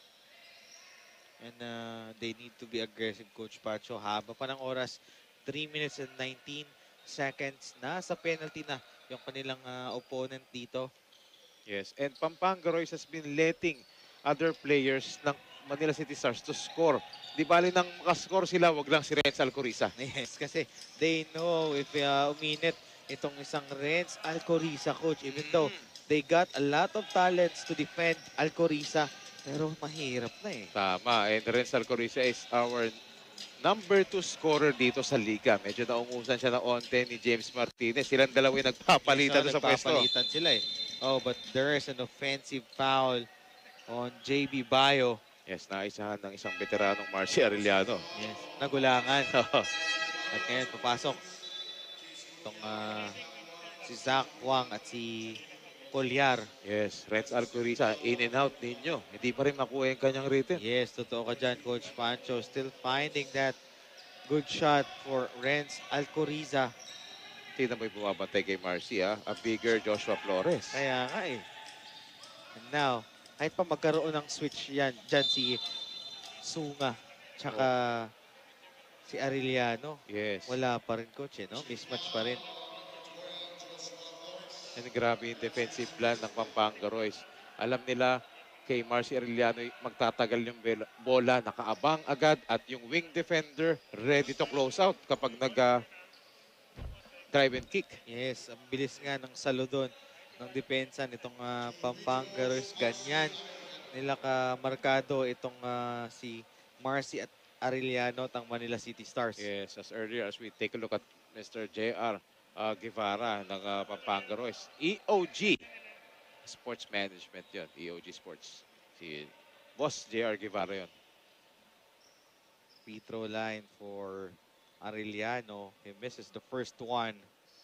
And uh, they need to be aggressive, Coach Pancho. Haba pa ng oras. three minutes and nineteen seconds. Nasa penalty na yung kanilang ah, opponent dito. Yes, and Pampanga Royce has been letting other players ng Manila City Stars to score. Di bali nang makascore sila, wag lang si Renz Alcoriza. Yes, kasi they know if uh, uminit itong isang Renz Alcoriza, coach, even though they got a lot of talents to defend Alcoriza, pero mahirap na eh. Tama, and Renz Alcoriza is our number two scorer dito sa liga. Medyo naungusan siya na onte ni James Martinez. Silang dalawa yung nagpapalitan Yes, doon sa pwesto. nagpapalitan sila eh. Oh, but there is an offensive foul on J B Bayo. Yes, naisahan ng isang veteranong Marcy Arellano. Yes, nagulangan. At ngayon, papasok itong ah, si Zach Wang at si Colyar. Yes, Renz Alcoriza, in and out ninyo. Hindi pa rin makuha yung kanyang rhythm. Yes, totoo ka dyan, Coach Pancho. Still finding that good shot for Renz Alcoriza. Tingnan mo yung bumabantay kay Marcy, ha? A bigger Joshua Flores. Kaya nga eh. And now, kahit pa magkaroon ng switch yan, dyan si Sunga, tsaka si Arellano. Yes. Wala pa rin, Coach, eh, no? Mismatch pa rin. And grabe yung defensive plan ng Pampanga Royce. Alam nila kay Marcy Arellano magtatagal yung bel- bola, nakaabang agad at yung wing defender ready to close out kapag nag uh, drive and kick. Yes, ang bilis nga ng salo doon ng depensa nitong ah, Pampanga Royce. Ganyan nila ka-markado itong ah, si Marcy at Arellano at ang Manila City Stars. Yes, as earlier as we take a look at Mister J R uh, Guevara ng uh, Pampanga Royce. E O G Sports Management yun. E O G Sports. Si Boss J R Guevara yun. Free throw line for Arellano. He misses the first one.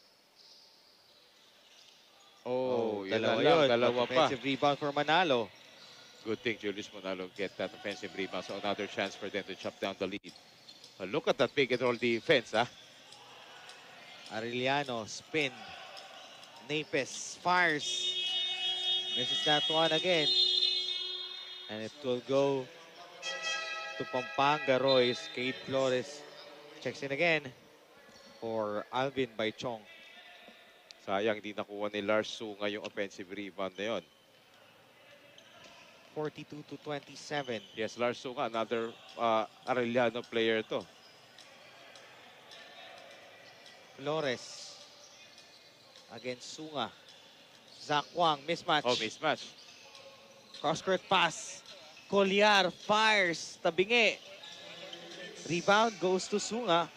Oh, yun dalawa na lang, yun. dalawa But pa. offensive rebound for Manalo. Good thing Julius Manalo get that offensive rebound. So another chance for them to chop down the lead. But look at that big and roll defense, ah. Arellano, spin. Napes fires. Misses that one again. And it will go to Pampanga Royce. Cade Flores checks in again for Alvin Baichong. Sayang, di nakuha ni Lars Sunga yung offensive rebound na yun. forty-two to twenty-seven. Yes, Lars Sunga, another uh, Arellano player to. Flores against Sunga. Zach Wang, mismatch. Oh, mismatch. Cross-court pass. Colyar fires. Tabingi. Rebound goes to Sunga.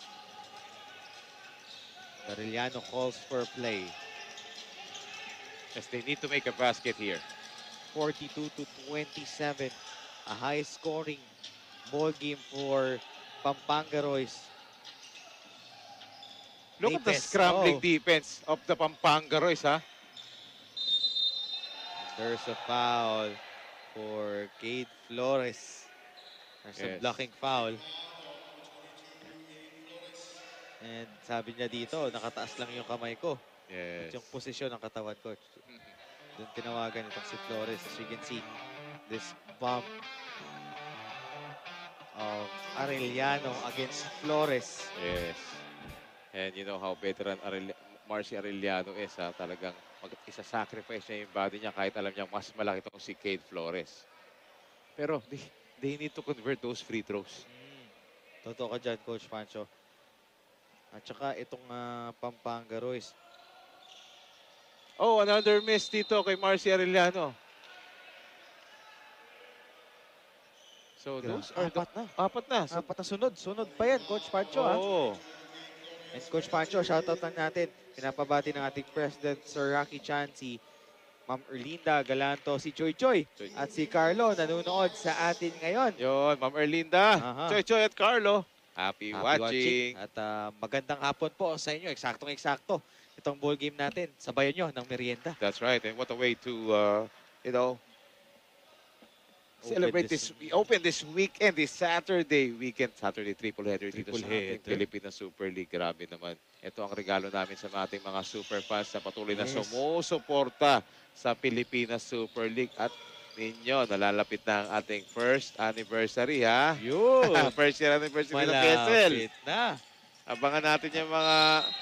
Arellano calls for play. Yes, they need to make a basket here. forty-two to twenty-seven. A high-scoring ball game for Pampanga Royce. Look at the Napes, scrambling oh. defense of the Pampanga Royce, ha? There's a foul for Cade Flores. There's a Yes. blocking foul. And sabi niya dito, nakataas lang yung kamay ko. Yes. At yung posisyon ng katawan ko. Doon tinawagan itong si Flores. As you can see, this bump of Arellano against Flores. Yes. And you know how veteran Arell Marcy Arellano is, ha? Talagang mag- isa-sacrifice niya yung body niya kahit alam niya mas malaki itong si Cade Flores. Pero they, they need to convert those free throws. Mm. Totoo ka dyan, Coach Pancho. At saka itong ah, Pampanga Royce. Oh, another miss dito kay Marcy Arellano. So those are the, Apat na. apat na. So, Apat na sunod. Sunod pa yan, Coach Pancho. ha? oo. And Coach Pancho, shoutout lang natin. Pinapabati ng ating President, Sir Rocky Chan, si Ma'am Erlinda Galanto, si Choy Choy, Choy. at si Carlo, nanonood sa atin ngayon. Yun, Ma'am Erlinda. Aha. Choy Choy at Carlo. Happy, Happy watching. At ah, magandang hapon po sa inyo. Eksaktong-eksakto itong ball game natin. Sabayan nyo ng merienda. That's right. And what a way to, uh, you know, Open celebrate this- this, we open this weekend, this Saturday weekend, Saturday triple header dito Triple sa ating header. Pilipinas Super League. Grabe naman. Ito ang regalo namin sa ating mga super fans na patuloy na Yes. sumusuporta sa Pilipinas Super League. At ninyo, nalalapit na ang ating first anniversary, ha? Yun! First year anniversary ng Quezon. Malapit na. Abangan natin yung mga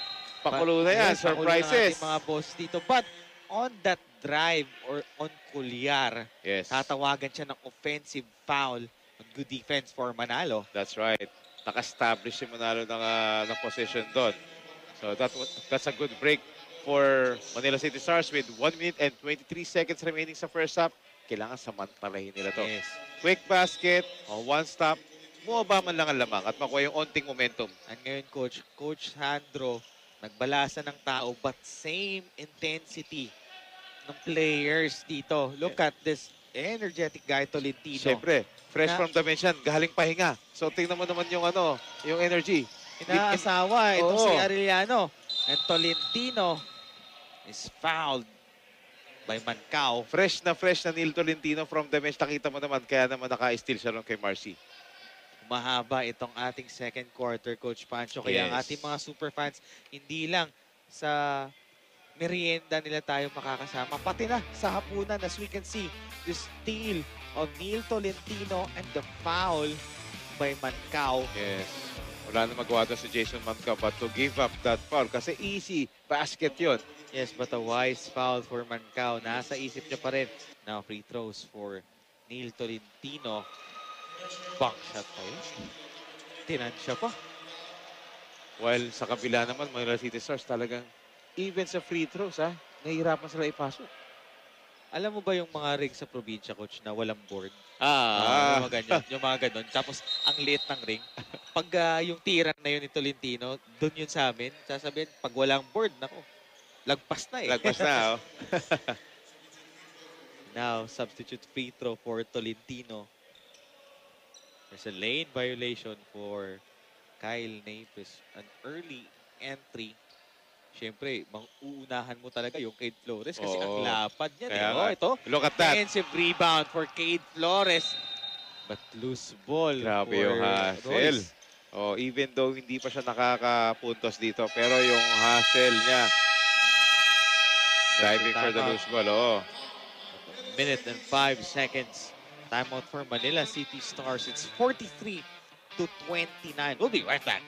Pakulo na yan, Yes, pakulo ng surprises. ating mga boss dito. But on that drive or on Culyar, Yes, tatawagan siya ng offensive foul on good defense for Manalo. that's right. Naka-establish si Manalo ng, ah, ng position doon. So that was, that's a good break for Manila City Stars with one minute and twenty-three seconds remaining sa first half. Kailangan samantalahin nila to. Yes. Quick basket, on one stop, bumaba man lang ang lamang at makuha yung onting momentum. And ngayon, Coach, Coach Sandro, nagbalasa ng tao but same intensity ng players dito. Look at this energetic guy, Tolentino. Siyempre, fresh Na- from the mention, galing pahinga. So tingnan mo naman yung ano, yung energy. Inaasawa itong Oo. si Arellano. And Tolentino is fouled by Mancao. Fresh na fresh na Neil Tolentino from the bench. Nakita mo naman, kaya naman naka-steal siya ron kay Marcy. Mahaba itong ating second quarter, Coach Pancho. Kaya ang Yes. ating mga super fans, hindi lang sa merienda nila tayo makakasama, pati na sa hapunan, as we can see, the steal of Neil Tolentino and the foul by Mancao. Yes. Wala na magawa doon si Jason Mancao but to give up that foul kasi easy basket yon. Yes, but a wise foul for Mancao. Nasa isip niya pa rin. Now, free throws for Neil Tolentino. Bank shot pa yun. Tinansya pa. While sa kabila naman, Manila City Stars talagang even sa free throws, ha? Nahihirapan sila ipasok. Alam mo ba yung mga ring sa probinsya, Coach, na walang board? Ah, yung mga ganyan, yung mga ganon. Tapos, ang liit ng ring. Pag ah, yung tira na yun ni Tolentino, doon yun sa amin, sasabihin, pag walang board, nako, lagpas na eh. lagpas na, oh. Now, substitute free throw for Tolentino. There's a lane violation for Kyle Napes. An early entry. Siyempre, mang-uunahan mo talaga yung Cade Flores kasi ang Oo. lapad niyan. Kaya Eh. nga. Oh, ito. Look at that. Defensive rebound for Cade Flores. But loose ball Grabe for yung hustle. Royce. Oh, even though hindi pa siya nakakapuntos dito, pero yung hustle niya, driving for the Timeout. loose ball, oh. Minute and five seconds. Timeout for Manila City Stars. It's forty-three to twenty-nine. We'll be right back.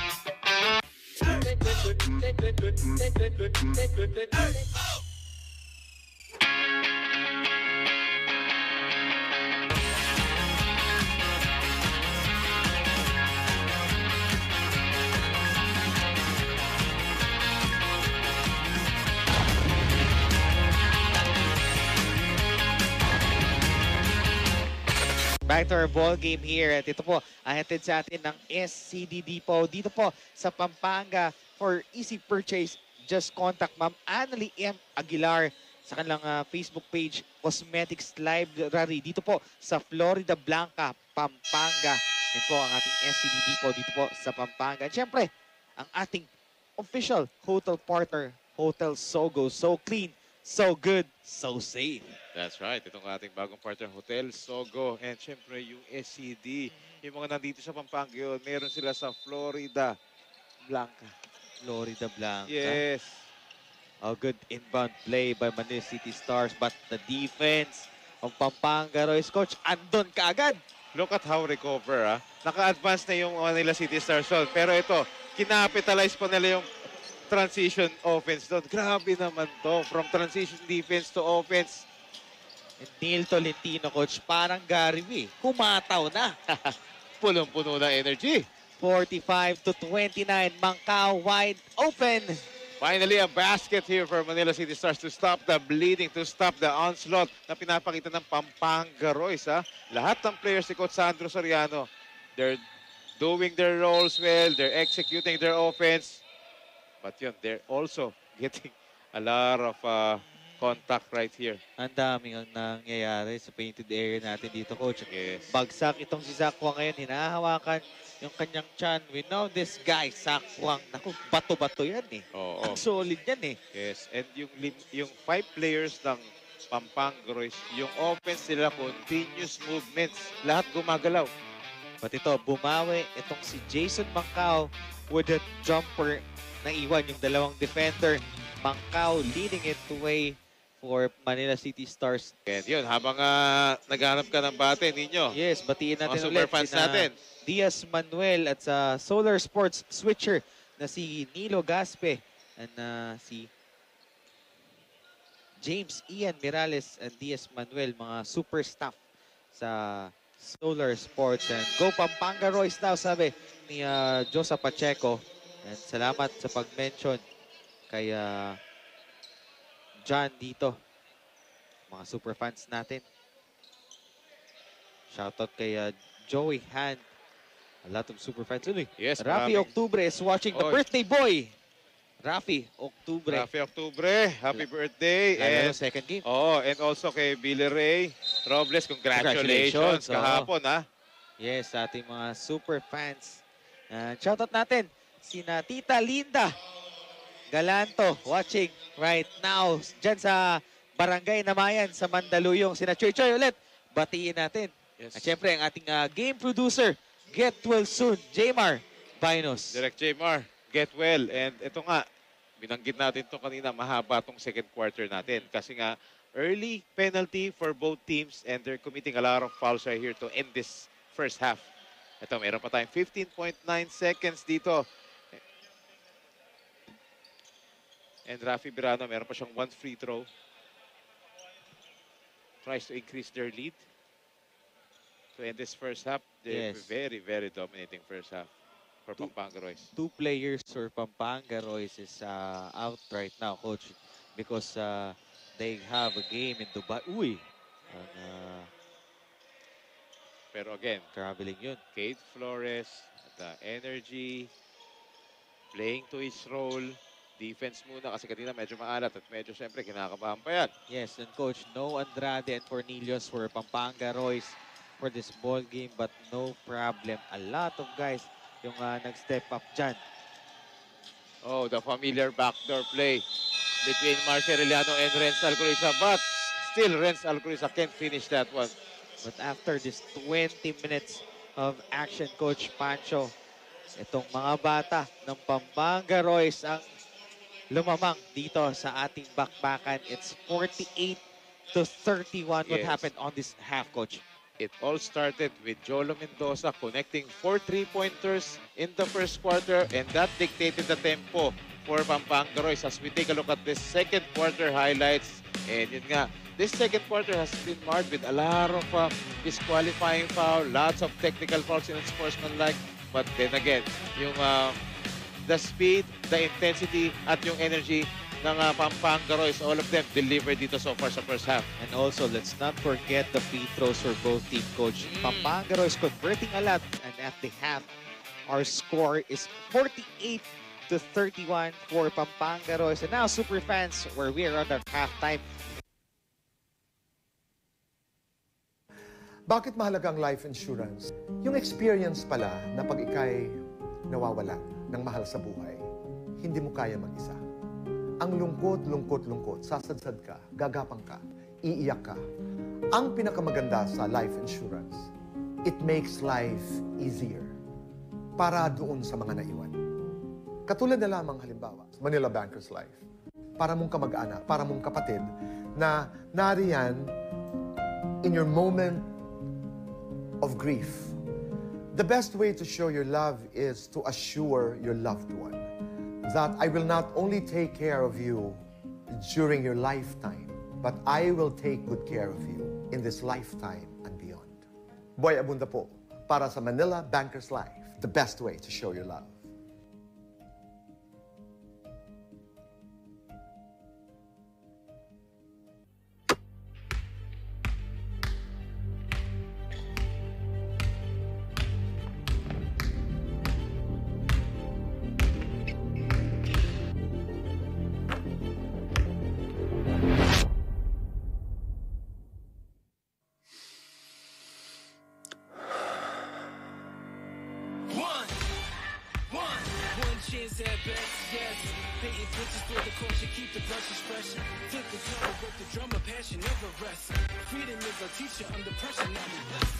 Back to our ball game here. At ito po, ahatid sa atin ng S C D D po. Dito po sa Pampanga for easy purchase. Just contact Ma'am Annalie M. Aguilar sa kanilang ah, Facebook page, Cosmetics Library. Dito po sa Florida Blanca, Pampanga. Yan po ang ating S C D D po dito po sa Pampanga. At syempre, ang ating official hotel partner, Hotel Sogo. So clean, so good, so safe. That's right. Itong ating bagong partner, Hotel Sogo. And syempre, yung S C D. Yung mga nandito sa Pampanga yun, meron sila sa Florida Blanca. Florida Blanca. Yes. A good inbound play by Manila City Stars, but the defense of Pampanga Royce, Coach, andun kaagad. Look at how recover, ah. Naka-advance na yung Manila City Stars doon. Pero ito, kinapitalize pa nila yung transition offense doon. Grabe naman to. From transition defense to offense. And Neil Tolentino, Coach, parang Gary V. Kumataw na. Punong-puno na energy. forty-five to twenty-nine, Mancao wide open. Finally, a basket here for Manila City Stars to stop the bleeding, to stop the onslaught na pinapakita ng Pampanga Royce. Ha? Lahat ng players ni Coach Sandro Soriano, they're doing their roles well, they're executing their offense. But yun, they're also getting a lot of uh, contact right here. Ang daming ang nangyayari sa painted area natin dito, Coach. Yes. Bagsak itong si Zakwang ngayon, hinahawakan yung kanyang chan. We know this guy, Zakwang. Naku, bato-bato yan eh. Oo. Ang solid yan eh. Yes, and yung lim- yung five players ng Pampanga Royce, yung offense nila continuous movements, lahat gumagalaw. But ito, bumawi itong si Jason Mancao with a jumper na iwan yung dalawang defender. Mancao leading it away for Manila City Stars. And yun, habang uh, naghanap ka ng bate ninyo, Yes, batiin mga natin super ulit fans sina natin. Diaz Manuel at sa Solar Sports Switcher na si Nilo Gaspe and uh, si James Ian Mirales and Diaz Manuel, mga super staff sa Solar Sports. And go Pampanga Royce daw, sabi ni uh, Josa Pacheco. And salamat sa pag-mention kay uh, John dito. Mga super fans natin. Shoutout kay uh, Joey Han. A lot of super fans. Uy, Yes, Rafi maraming- Octubre is watching the Oy. birthday boy. Rafi Octubre. Rafi Octubre, happy birthday. Lalaro And, second game. oh, and also kay Billy Ray Robles, Congratulations, congratulations. oo. Kahapon, ha? Yes, sa ating mga super fans. Uh, shoutout natin sina Tita Linda Galanto watching right now dyan sa Barangay Namayan sa Mandaluyong. Sina Choy Choy ulit. Batiin natin. Yes. At syempre ang ating uh, game producer, Get Well Soon, Jmar Binos. Direct Jmar, get well. And ito nga, binanggit natin to kanina, mahaba tong second quarter natin. Kasi nga, early penalty for both teams and they're committing a lot of fouls right here to end this first half. Ito, meron pa tayong fifteen point nine seconds dito. And Rafi Birano, meron pa siyang one free throw. Tries to increase their lead. So in this first half, they're Yes. very, very dominating first half for Two- Pampanga Royce. Two players for Pampanga Royce is uh, out right now, coach, because uh, they have a game in Dubai. Uy! Ang, uh, Pero again, traveling yun. Cade Flores, the energy, playing to his role, defense muna kasi kanina medyo maalat at medyo siyempre kinakabahan pa yan. Yes, and coach, no Andrade and Cornelius for Pampanga Royce for this ball game, but no problem. A lot of guys yung uh, nag-step up dyan. Oh, the familiar backdoor play between Marcia Arellano and Renz Alcoriza, but still Renz Alcoriza can't finish that one. But after this twenty minutes of action, Coach Pancho, itong mga bata ng Pampanga Royce ang lumamang dito sa ating bakbakan. It's forty-eight to thirty-one. What Yes. happened on this half, Coach? It all started with Jolo Mendoza connecting four three-pointers in the first quarter, and that dictated the tempo for Pampanga Royce as we take a look at this second quarter highlights. And yun nga, this second quarter has been marked with a lot of uh, disqualifying foul, lots of technical fouls and unsportsmanlike. But then again, yung uh, the speed, the intensity, at yung energy ng uh, Pampanga Royce, all of them delivered dito so far sa first half. And also, let's not forget the free throws for both team, Coach. Pampanga Royce converting a lot, and at the half, our score is forty-eight to thirty-one for Pampanga Royce. And now, super fans, where we are on our halftime. Bakit mahalaga ang life insurance? Yung experience pala na pag ikay nawawala ng mahal sa buhay, hindi mo kaya mag-isa. Ang lungkot, lungkot, lungkot, sasadsad ka, gagapang ka, iiyak ka. Ang pinakamaganda sa life insurance, it makes life easier para doon sa mga naiwan. Katulad na lamang halimbawa, Manila Bankers Life. Para mong kamag-anak, para mong kapatid na nariyan in your moment of grief. The best way to show your love is to assure your loved one that I will not only take care of you during your lifetime, but I will take good care of you in this lifetime and beyond. Boy Abunda po, para sa Manila Bankers Life, the best way to show your love. Chance at best, yes. Painting pictures through the culture, keep the brushes fresh. Flip the drum, work the drummer, passion never rests. Freedom is a teacher under pressure, now we blessed.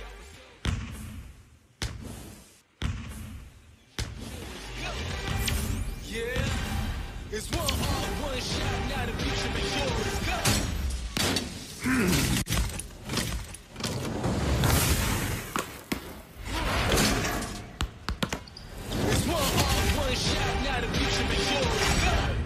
Yeah, it's one heart, one shot, now the future is yours. Go! It's one heart, one shot, now the future is yours. Go!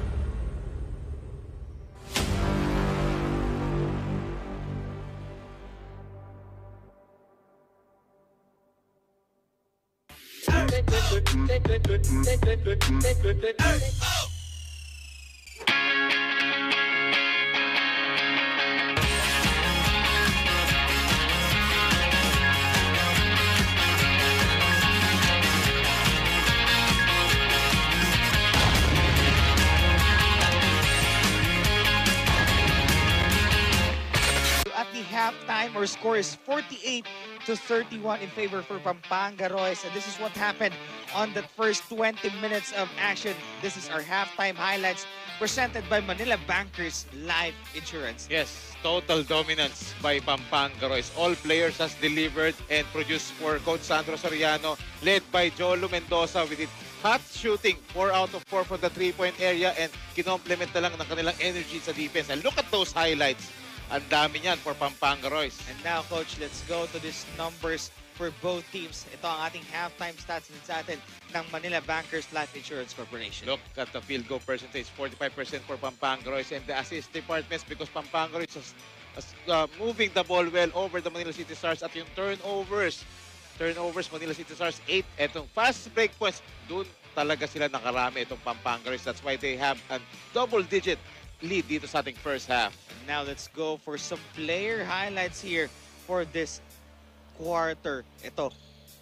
At the halftime, our score is forty-eight to thirty-one in favor for Pampanga Royals. And this is what happened on the first twenty minutes of action. This is our halftime highlights presented by Manila Bankers Life Insurance. Yes, total dominance by Pampanga Royals. All players has delivered and produced for Coach Sandro Soriano, led by Jolo Mendoza with it hot shooting, four out of four from the three-point area, and kinomplement na lang ng kanilang energy sa defense. And look at those highlights. Ang dami niyan for Pampanga Royals. And now, Coach, let's go to these numbers for both teams. Ito ang ating halftime stats din sa atin ng Manila Bankers Life Insurance Corporation. Look at the field goal percentage, forty-five percent for Pampanga Royals, and the assist departments because Pampanga Royals is uh, moving the ball well over the Manila City Stars. At yung turnovers, turnovers, Manila City Stars, eight. Etong fast break points, dun talaga sila nakarami itong Pampanga Royals. That's why they have a double-digit lead dito sa ating first half. And now let's go for some player highlights here for this quarter. Ito,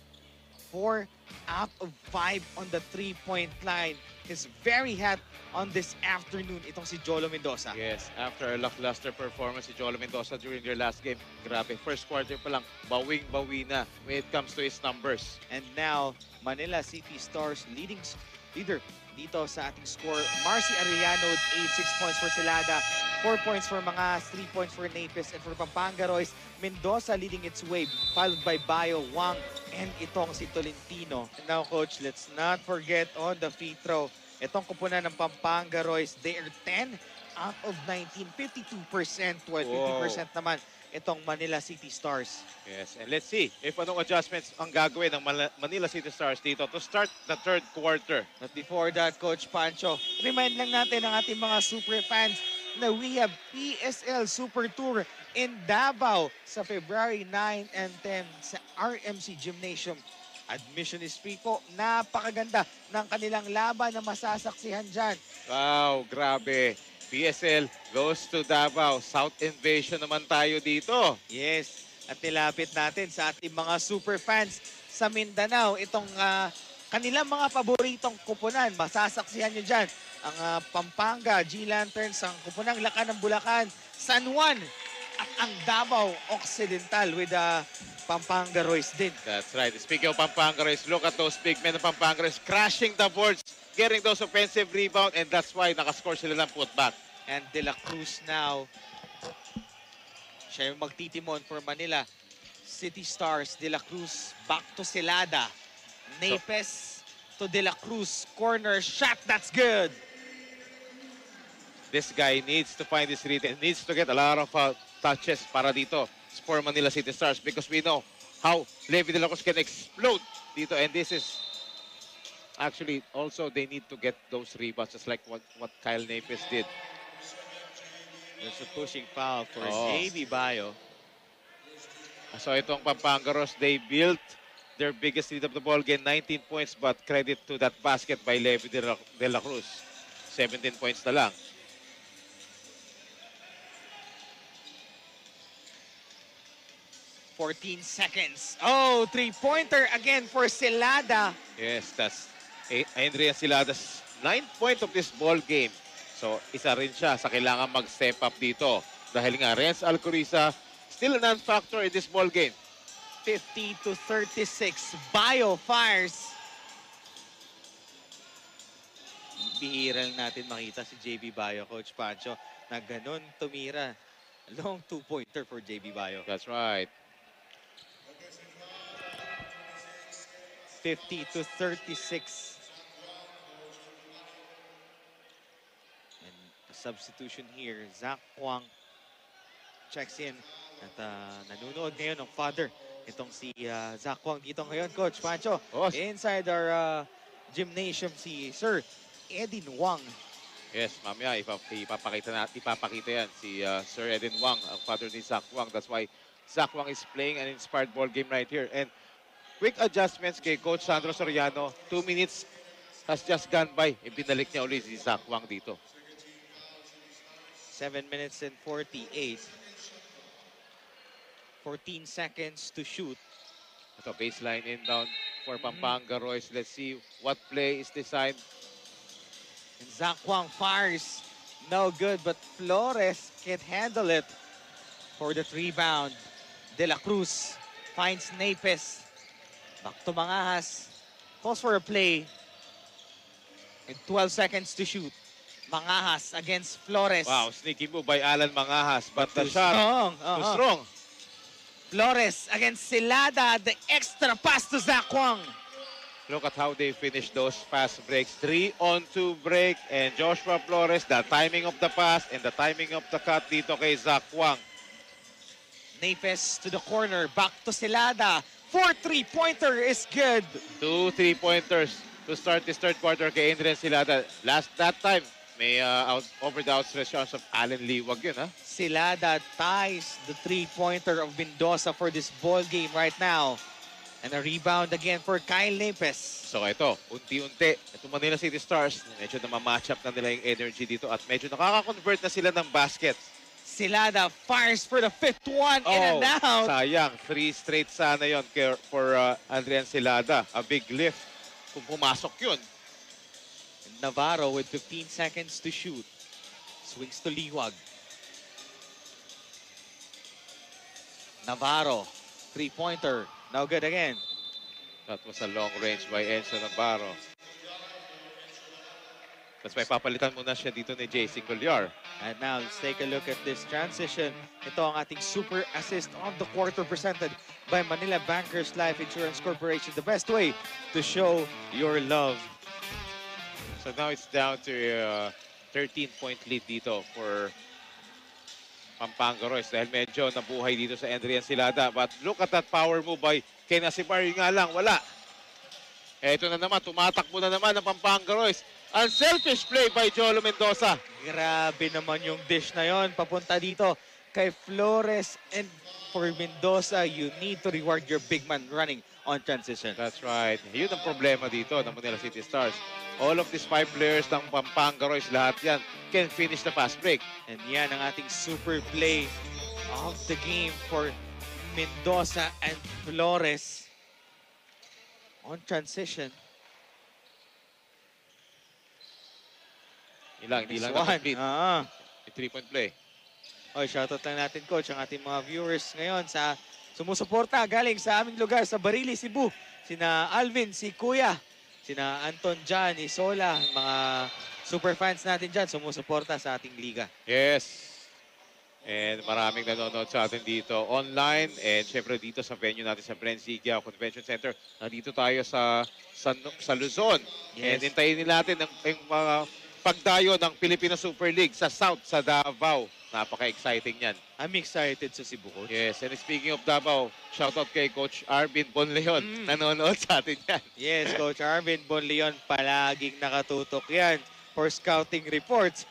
four out of five on the three-point line. Is very hot on this afternoon. Itong si Jolo Mendoza. Yes, after a lackluster performance si Jolo Mendoza during their last game, grabe, first quarter pa lang, bawing-bawi na when it comes to his numbers. And now, Manila City Stars leading leader dito sa ating score. Marcy Arellano with eighty-six points for Celada, four points for mga three points for Naples, and for Pampanga Royals, Mendoza leading its way, followed by Bayo, Wang, and itong si Tolentino. And now, Coach, let's not forget on the free throw. Itong kupunan ng Pampanga Royals, they are ten out of nineteen, fifty-two percent, while fifty percent naman itong Manila City Stars. Yes, and let's see if anong adjustments ang gagawin ng Manila City Stars dito to start the third quarter. But before that, Coach Pancho, remind lang natin ang ating mga super fans na we have P S L Super Tour in Davao sa February nine and ten sa R M C Gymnasium. Admission is free po. Napakaganda ng kanilang laban na masasaksihan dyan. Wow, grabe. P S L goes to Davao. South Invasion naman tayo dito. Yes, at nilapit natin sa ating mga super fans sa Mindanao. Itong uh, kanilang mga paboritong kupunan. Masasaksihan nyo dyan. Ang uh, Pampanga, G-Lanterns, ang kupunang Lakan ng Bulacan, San Juan, at ang Davao Occidental with uh, Pampanga Royals din. That's right. Speaking of Pampanga Royals, look at those big men of Pampanga Royals crashing the boards, getting those offensive rebound, and that's why nakascore sila ng putback. And De La Cruz now, siya yung magtitimon for Manila City Stars. De La Cruz back to Celada. Napes to De La Cruz. Corner shot, that's good. This guy needs to find his rhythm, needs to get a lot of uh, touches para dito for Manila City Stars because we know how Levi De La Cruz can explode dito, and this is actually also they need to get those rebounds just like what, what Kyle Napes did. There's a pushing foul for Oh. J B Bayo. So itong Pampanga Royals, they built their biggest lead of the ball game, nineteen points, but credit to that basket by Levi De La, De La Cruz. seventeen points na lang. fourteen seconds. Oh, three-pointer again for Celada. Yes, that's Andrea Silada's ninth point of this ball game. So, isa rin siya sa kailangan mag-step up dito. Dahil nga, Renz Alcoriza, still a non-factor in this ball game. fifty to thirty-six. Bayo fires. Bihira lang natin makita si J B Bayo, Coach Pancho, na ganun tumira. Long two-pointer for J B Bayo. That's right. fifty to thirty-six. And a substitution here. Zach Kwang checks in. At uh, nanunood ngayon ng father. Itong si uh, Zach Kwang dito ngayon, Coach Pancho. Oh. Inside our uh, gymnasium, si Sir Edin Wang. Yes, mamaya ipap ipapakita na ipapakita yan si uh, Sir Edin Wang, ang father ni Zach Wang. That's why Zach Wang is playing an inspired ball game right here. And quick adjustments kay Coach Sandro Soriano. Two minutes has just gone by. Ibinalik niya ulit si Zach Wang dito. seven minutes and forty-eight. fourteen seconds to shoot. Ito, baseline inbound for Pampanga Royce. Let's see what play is designed. And Zach Wang fires. No good, but Flores can't handle it. For the rebound, De La Cruz finds Napes. Back to Mangahas. Calls for a play. And twelve seconds to shoot. Mangahas against Flores. Wow, sneaky move by Alan Mangahas. But the Too shot, strong. too Uh-huh. strong. Flores against Silada. The extra pass to Zach Wang. Look at how they finish those fast breaks. Three on two break. And Joshua Flores, the timing of the pass and the timing of the cut dito kay Zach Wang. Napes to the corner. Back to Silada. Four three-pointer is good. Two three-pointers to start this third quarter kay Adrian Silada. Last that time, may uh, out, over the outstretched arms of Allen Liwag yun, ha? Silada ties the three-pointer of Mendoza for this ball game right now. And a rebound again for Kyle Napes. So ito, unti-unti, ito Manila City Stars, medyo namamatch up na nila yung energy dito at medyo nakaka-convert na sila ng baskets. Silada fires for the fifth one in and out. Sayang. Three straight sana yon for uh, Adrian Silada. A big lift kung pumasok yun. Navarro with fifteen seconds to shoot. Swings to Liwag. Navarro, three-pointer. No good again. That was a long range by Enzo Navarro. That's why papalitan muna siya dito ni J C Colliar. And now, let's take a look at this transition. Ito ang ating super assist on the quarter presented by Manila Bankers Life Insurance Corporation. The best way to show your love. So now it's down to a thirteen-point lead dito for Pampanga Royce dahil medyo nabuhay dito sa Adrian Silada. But look at that power move by Ken Asibar. Yung nga lang, wala. Eto na naman, tumatakbo na naman ng Pampanga Royce. Unselfish play by Jolo Mendoza. Grabe naman yung dish na yon. Papunta dito kay Flores. And for Mendoza, you need to reward your big man running on transition. That's right. Yun ang problema dito ng Manila City Stars. All of these five players ng Pampanga Royce, lahat yan can finish the fast break. And yan ang ating super play of the game for Mendoza and Flores on transition. Ilang, hindi lang One. na-complete. Ah. Yung three-point play. Oy, shoutout lang natin, Coach, ang ating mga viewers ngayon sa sumusuporta galing sa aming lugar sa Barili, Cebu. Sina Alvin, si Kuya, sina Anton Jan, Isola, mga super fans natin dyan sumusuporta sa ating liga. Yes. And maraming nanonood sa atin dito online. And syempre dito sa venue natin sa Brencigia Convention Center. Nandito tayo sa sa, sa Luzon. Yes. And hintayin nila natin ang, ang mga pagdayo ng Filipino Super League sa South, sa Davao. Napaka-exciting yan. I'm excited sa Cebu, Coach. Yes, and speaking of Davao, shoutout kay Coach Arvin Bonleon. Mm. Nanonood sa atin yan. Yes, Coach Arvin Bonleon, palaging nakatutok yan for scouting reports.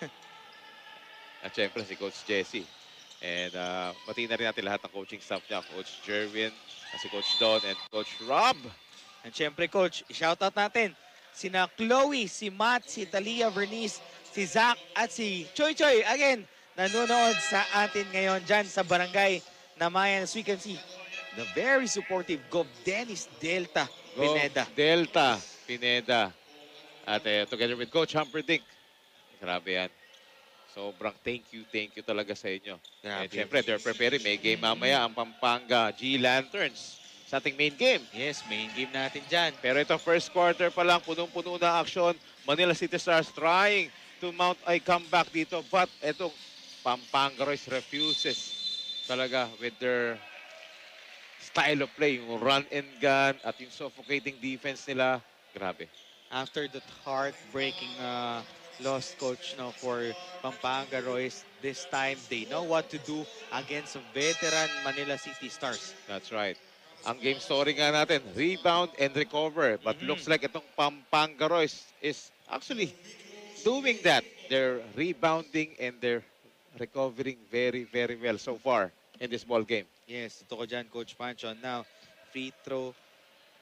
At syempre si Coach Jesse. And uh, pati na rin natin lahat ng coaching staff niya. Coach Jerwin, si Coach Don, and Coach Rob. And syempre, Coach, i-shoutout natin sina Chloe, si Matt, si Talia Vernice, si Zach, at si Choy Choy. Again, nanonood sa atin ngayon dyan sa Barangay Namayan. As we can see, the very supportive Gov Dennis Delta Go Pineda. Delta Pineda. At uh, together with Coach Humperdinck. Grabe yan. Sobrang thank you, thank you talaga sa inyo. Grabe. And syempre, they're preparing. May game mamaya ang Pampanga G Lanterns sa ating main game. Yes, main game natin dyan. Pero ito, first quarter pa lang, punong-puno na action. Manila City Stars trying to mount a comeback dito. But itong Pampanga Royce refuses talaga with their style of play. Yung run and gun at yung suffocating defense nila. Grabe. After that heartbreaking uh, loss, Coach, no, for Pampanga Royce, this time they know what to do against a veteran Manila City Stars. That's right. Ang game story nga natin, rebound and recover. But Mhm. looks like itong Pampanga Royce is actually doing that. They're rebounding and they're recovering very, very well so far in this ball game. Yes, ito ko dyan, Coach Pancho. Now, free throw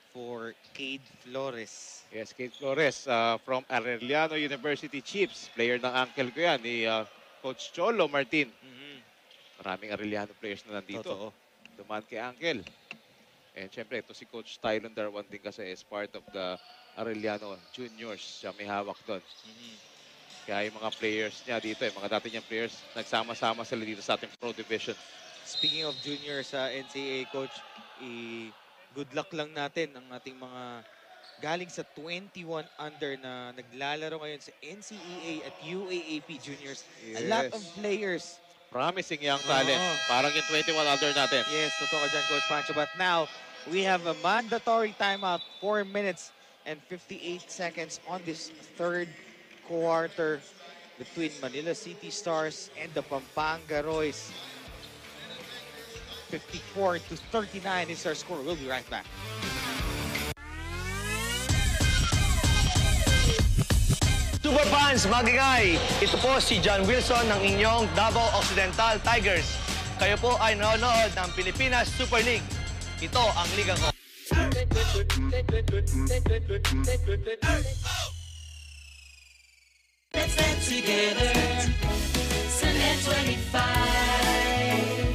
for Cade Flores. Yes, Kate Flores uh, from Arellano University Chiefs. Player ng uncle ko yan, ni uh, Coach Cholo Martin. Mhm. Maraming Arellano players na nandito. Totoo. Dumaan kay uncle. And syempre, ito si Coach Tylon Darwan din kasi is part of the Arellano Juniors. Siya may hawak doon. Mhm. Kaya yung mga players niya dito, yung mga dati niyang players, nagsama-sama sila dito sa ating Pro Division. Speaking of junior sa N C A A, Coach, i good luck lang natin ang ating mga galing sa twenty-one under na naglalaro ngayon sa N C A A at U A A P Juniors. A lot Yes. of players. Promising young talent. Oo. Parang yung twenty-one under natin. Yes, totoo ka dyan, Coach Pancho. But now, we have a mandatory timeout, four minutes and fifty-eight seconds on this third quarter between Manila City Stars and the Pampanga Royce. fifty-four to thirty-nine is our score. We'll be right back. Super fans, magingay! Ito po si John Wilson ng inyong Davao Occidental Tigers. Kayo po ay nanonood ng Pilipinas Super League. Ito ang liga ko. Let's get together. Sunday twenty-five.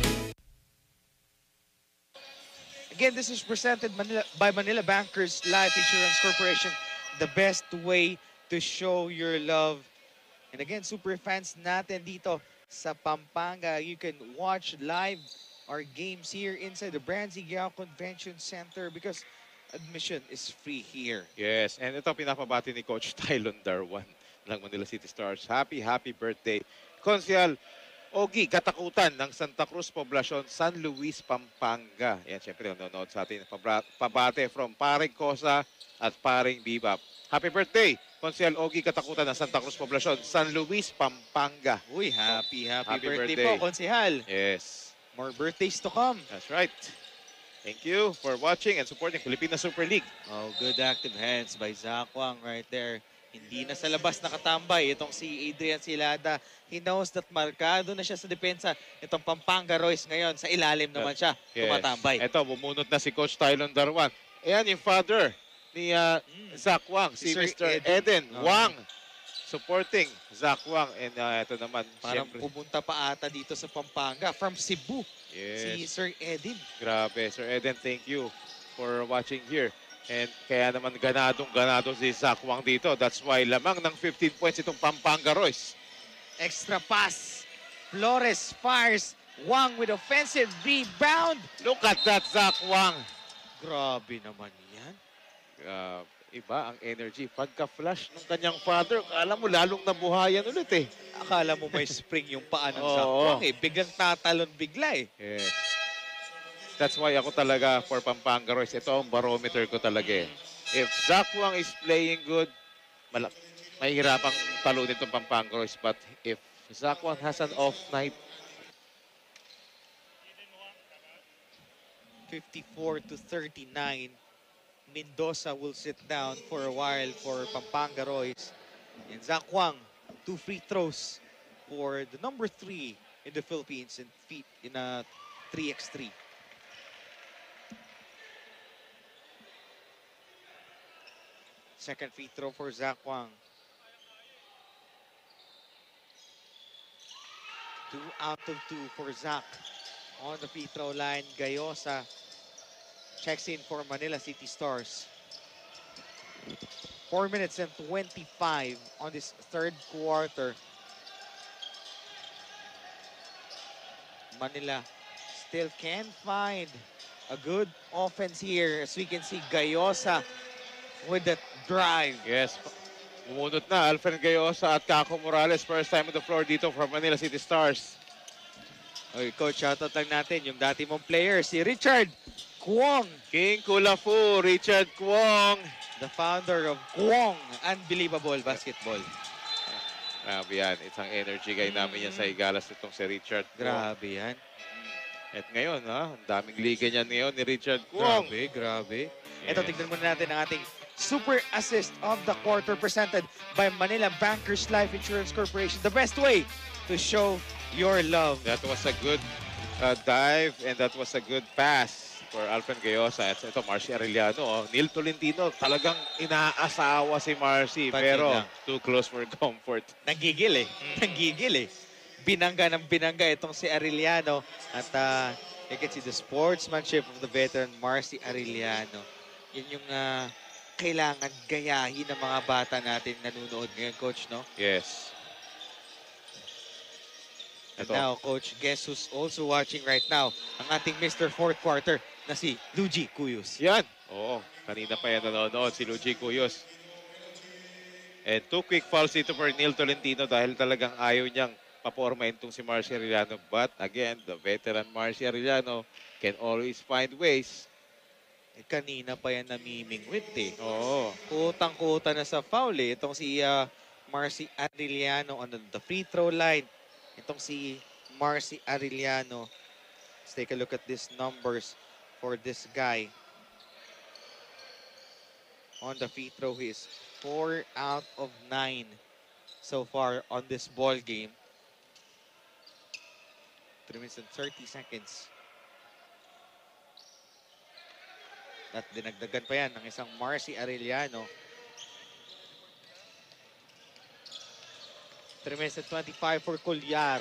Again, this is presented Manila, by Manila Bankers Life Insurance Corporation. The best way to show your love. And again, super fans natin dito sa Pampanga. You can watch live our games here inside the Brands Igao Convention Center because admission is free here. Yes, and ito pinapabati ni Coach Tylon Darwan ng Manila City Stars. Happy, happy birthday. Konsyal Ogie Katakutan ng Santa Cruz Poblacion, San Luis, Pampanga. Yan, syempre, nanonood sa atin. Pabra- Pabate from Paring Cosa at Paring Bibap. Happy birthday, Konsyal Ogie Katakutan ng Santa Cruz Poblacion, San Luis, Pampanga. Uy, happy, happy, Happy birthday, birthday. po, Konsehal. Yes, More birthdays to come. that's right. Thank you for watching and supporting Pilipinas Super League. Oh, good active hands by Zach Wang right there. Hindi na sa labas nakatambay itong si Adrian Silada. He knows that markado na siya sa depensa. Itong Pampanga Royce ngayon, sa ilalim naman siya. Tumatambay. Ito, bumunot na si Coach Tylon Darwan. Ayan yung father ni uh, Mm. Zach Wang, si, Si Sir Mister Eden. Eden, Oh. Wang. Supporting Zach Wang. And uh, ito naman, Parang siyempre. pupunta pa ata dito sa Pampanga from Cebu. Si Yes, Sir Edin. grabe. Sir Eden, thank you for watching here. And kaya naman ganadong ganado si Zach Wang dito. That's why lamang ng fifteen points itong Pampanga Royce. Extra pass. Flores fires. Wang with offensive rebound. Look at that, Zach Wang. Grabe naman yan. Uh, iba ang energy. Pagka-flash ng kanyang father, alam mo, lalong nabuhayan ulit eh. Akala mo may spring yung paa ng Oo. Zach Wang eh. Biglang tatalon bigla eh. Yes. That's why ako talaga for Pampanga Royce. Ito ang barometer ko talaga eh. If Zach Wang is playing good, malak mahihirapang talunin itong Pampanga Royce. But if Zach Wang has an off night, fifty-four to thirty-nine. Mendoza will sit down for a while for Pampanga Royce. And Zach Wang, two free throws for the number three in the Philippines in feet in a three by three. Second free throw for Zach Wang. Two out of two for Zach. On the free throw line, Gayosa checks in for Manila City Stars. Four minutes and twenty-five on this third quarter. Manila still can find a good offense here. As we can see, Gayosa with the drive. yes, bumunot na Alfred Gayosa at Kako Morales. First time on the floor dito for Manila City Stars. Okay, Coach, shoutout lang natin yung dati mong player, si Richard Kwong, King Kulafu, Richard Kwong. the founder of Kwong Unbelievable Basketball. Grabe yan. Isang energy guy namin yan sa Igalas itong si Richard Kwong. Grabe yan. At ngayon, ha, ang daming liga niyan ngayon ni Richard Kwong. Grabe, grabe. Yes. Ito, tignan muna natin ang ating super assist of the quarter presented by Manila Bankers Life Insurance Corporation. The best way to show your love. That was a good uh, dive and that was a good pass for Alfred Gayosa. At ito, Marcy Arellano. Oh. Neil Tolentino, talagang inaasawa si Marcy. Pati Pero lang. too close for comfort. Nanggigil eh. Nanggigil eh. Binangga ng binangga itong si Arellano. At uh, you can see the sportsmanship of the veteran Marcy Arellano. Yun yung uh, kailangan gayahin ng mga bata natin nanonood ngayon, Coach, no? Yes. And Ito. now, Coach, guess who's also watching right now? Ang ating Mister Fourth Quarter na si Luigi Cuyos. Yan. Oo. Kanina pa yan nanonood si Luigi Cuyos. And two quick fouls dito for Neil Tolentino dahil talagang ayaw niyang paporma itong si Marcy Arellano. But again, the veteran Marcy Arellano can always find ways. Eh, kanina pa yan namimingwit eh. Oo. Kutang-kuta na sa foul eh. Itong si uh, Marcy Arellano on the free throw line. Itong si Marcy Arellano. Let's take a look at these numbers for this guy. On the free throw, he is four out of nine so far on this ball game. three minutes and thirty seconds. At dinagdagan pa yan ng isang Marcy Arellano. three minutes and twenty-five for Colliar.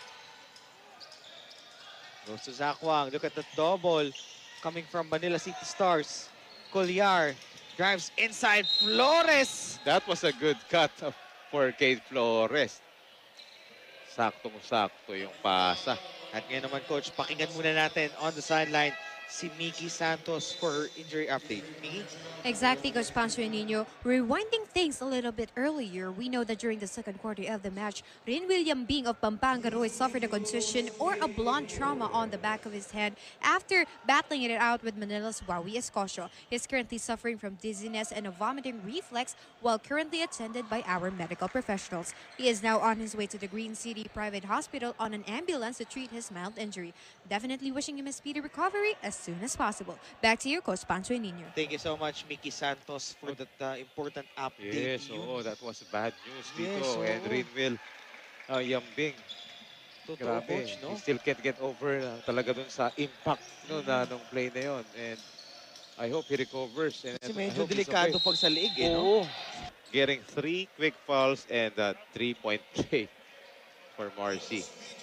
Goes to Zach Wang. Look at the double coming from Manila City Stars. Colliar drives inside. Flores! That was a good cut for Kate Flores. Saktong-sakto yung pasa. At ngayon naman, Coach, pakinggan muna natin on the sideline si Mickey Santos for her injury update. Mickey? Exactly, Coach Pancho and Nino. Rewinding things a little bit earlier, we know that during the second quarter of the match, Rin William Bing of Pampanga Roy suffered a contusion or a blunt trauma on the back of his head after battling it out with Manila's Wawi Escosio. He's currently suffering from dizziness and a vomiting reflex while currently attended by our medical professionals. He is now on his way to the Green City Private Hospital on an ambulance to treat his mild injury. Definitely wishing him a speedy recovery as soon as possible. Back to you, Coach Pancho and Nino. Thank you so much, Mickey Santos, for that uh, important update. Yes, oo. That was bad news dito. Yes, And oo. Rinville uh, Yambing. Totoo, Grabe. Coach, no? He still can't get over uh, talaga dun sa impact no, na nung play na yon. And I hope he recovers. And Kasi I medyo hope he's delikado okay. pag sa liig, eh, no? Oo. Getting three quick fouls and a three-point play for Marcy.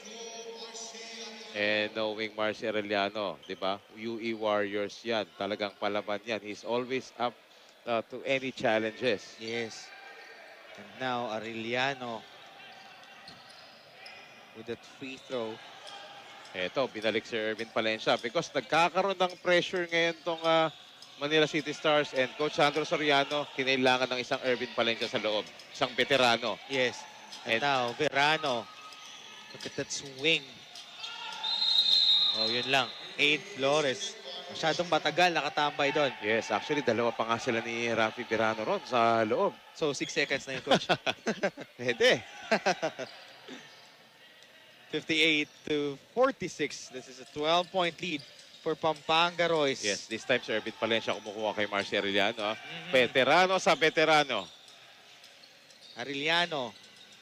And knowing Marcy Arellano, di ba? U E Warriors yan. Talagang palaban yan. He's always up uh, to any challenges. Yes. And now, Arellano with that free throw. Eto, binalik si Ervin Palencia because nagkakaroon ng pressure ngayon tong uh, Manila City Stars and Coach Sandro Soriano, kinailangan ng isang Ervin Palencia sa loob. Isang veterano. Yes. And, And- now, Verano. Look at that swing. Oh, yun lang. Aid Flores. Masyadong matagal nakatambay doon. Yes, actually, dalawa pa nga sila ni Rafi Verano ron sa loob. So, six seconds na yun, Coach. Pwede. fifty-eight to forty-six. This is a twelve-point lead for Pampanga Royce. Yes, this time si Ervin Palencia kumukuha kay Marcy Arellano. ah. Mhm. Veterano sa veterano. Arellano.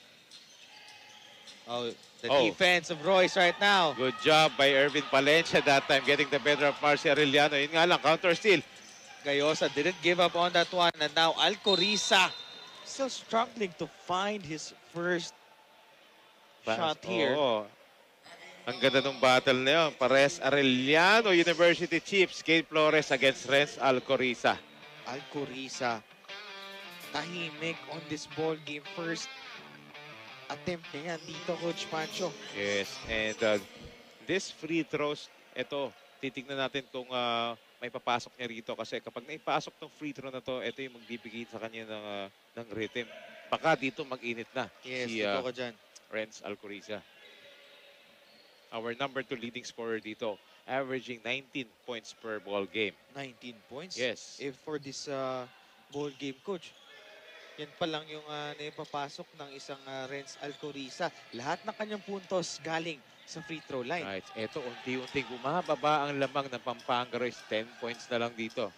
Oh, the Oh. defense of Royce right now. Good job by Ervin Palencia that time getting the better of Marcy Arellano. Yun nga lang, counter steal. Gayosa didn't give up on that one. And now Alcoriza still struggling to find his first shot here. Oo. Ang ganda ng battle na yun. Pares Arellano University Chiefs. Kate Flores against Renz Alcoriza. Alcoriza tahimik on this ball game. First attempt niya yan dito, Coach Pancho. Yes, and uh, this free throws, ito, titignan natin kung uh, may papasok niya rito kasi kapag naipasok ng free throw na to, ito yung magbibigay sa kanya ng, uh, ng rhythm. Baka dito mag-init na Yes, si dito uh, ka dyan. Renz Alcoriza. Our number two leading scorer dito, averaging nineteen points per ball game. nineteen points. Yes. If for this uh, ball game, Coach, yan pa lang yung uh, naipapasok ng isang uh, Renz Alcoriza. Lahat ng kanyang puntos galing sa free throw line. Right. Ito, unti-unting bumababa ang lamang ng Pampanga Royce. ten points na lang dito.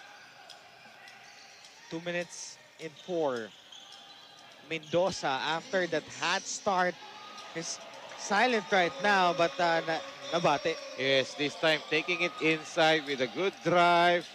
Two minutes and four. Mendoza, after that hot start, is silent right now, but uh, na nabate. Yes, this time taking it inside with a good drive.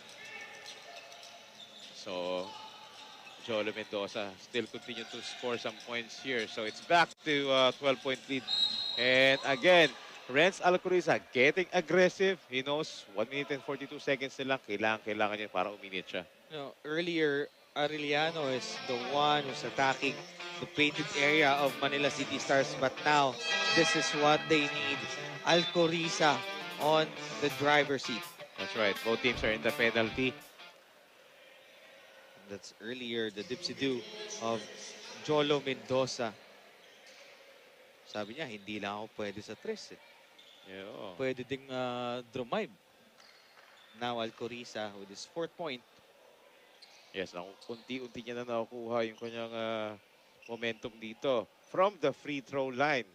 So, Jolo Mendoza still continue to score some points here. So, it's back to uh, twelve-point lead. And again, Renz Alcoriza getting aggressive. He knows one minute and forty-two seconds na lang. Kailangan, kailangan niya para uminit siya. You know, earlier, Arellano is the one who's attacking the painted area of Manila City Stars. But now, this is what they need. Alcoriza on the driver's seat. That's right. Both teams are in the penalty. That's earlier, the dipsy-do of Jolo Mendoza. Sabi niya, hindi lang ako pwede sa tres. Eh. Yeah. Pwede ding uh, drumive. Now, Alcoriza with his fourth point. Yes, unti-unti niya na nakukuha yung kanyang uh, momentum dito from the free throw line.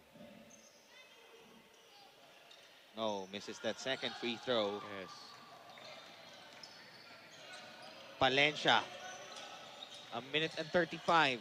No, misses that second free throw. Yes. Palencia. A minute and thirty-five.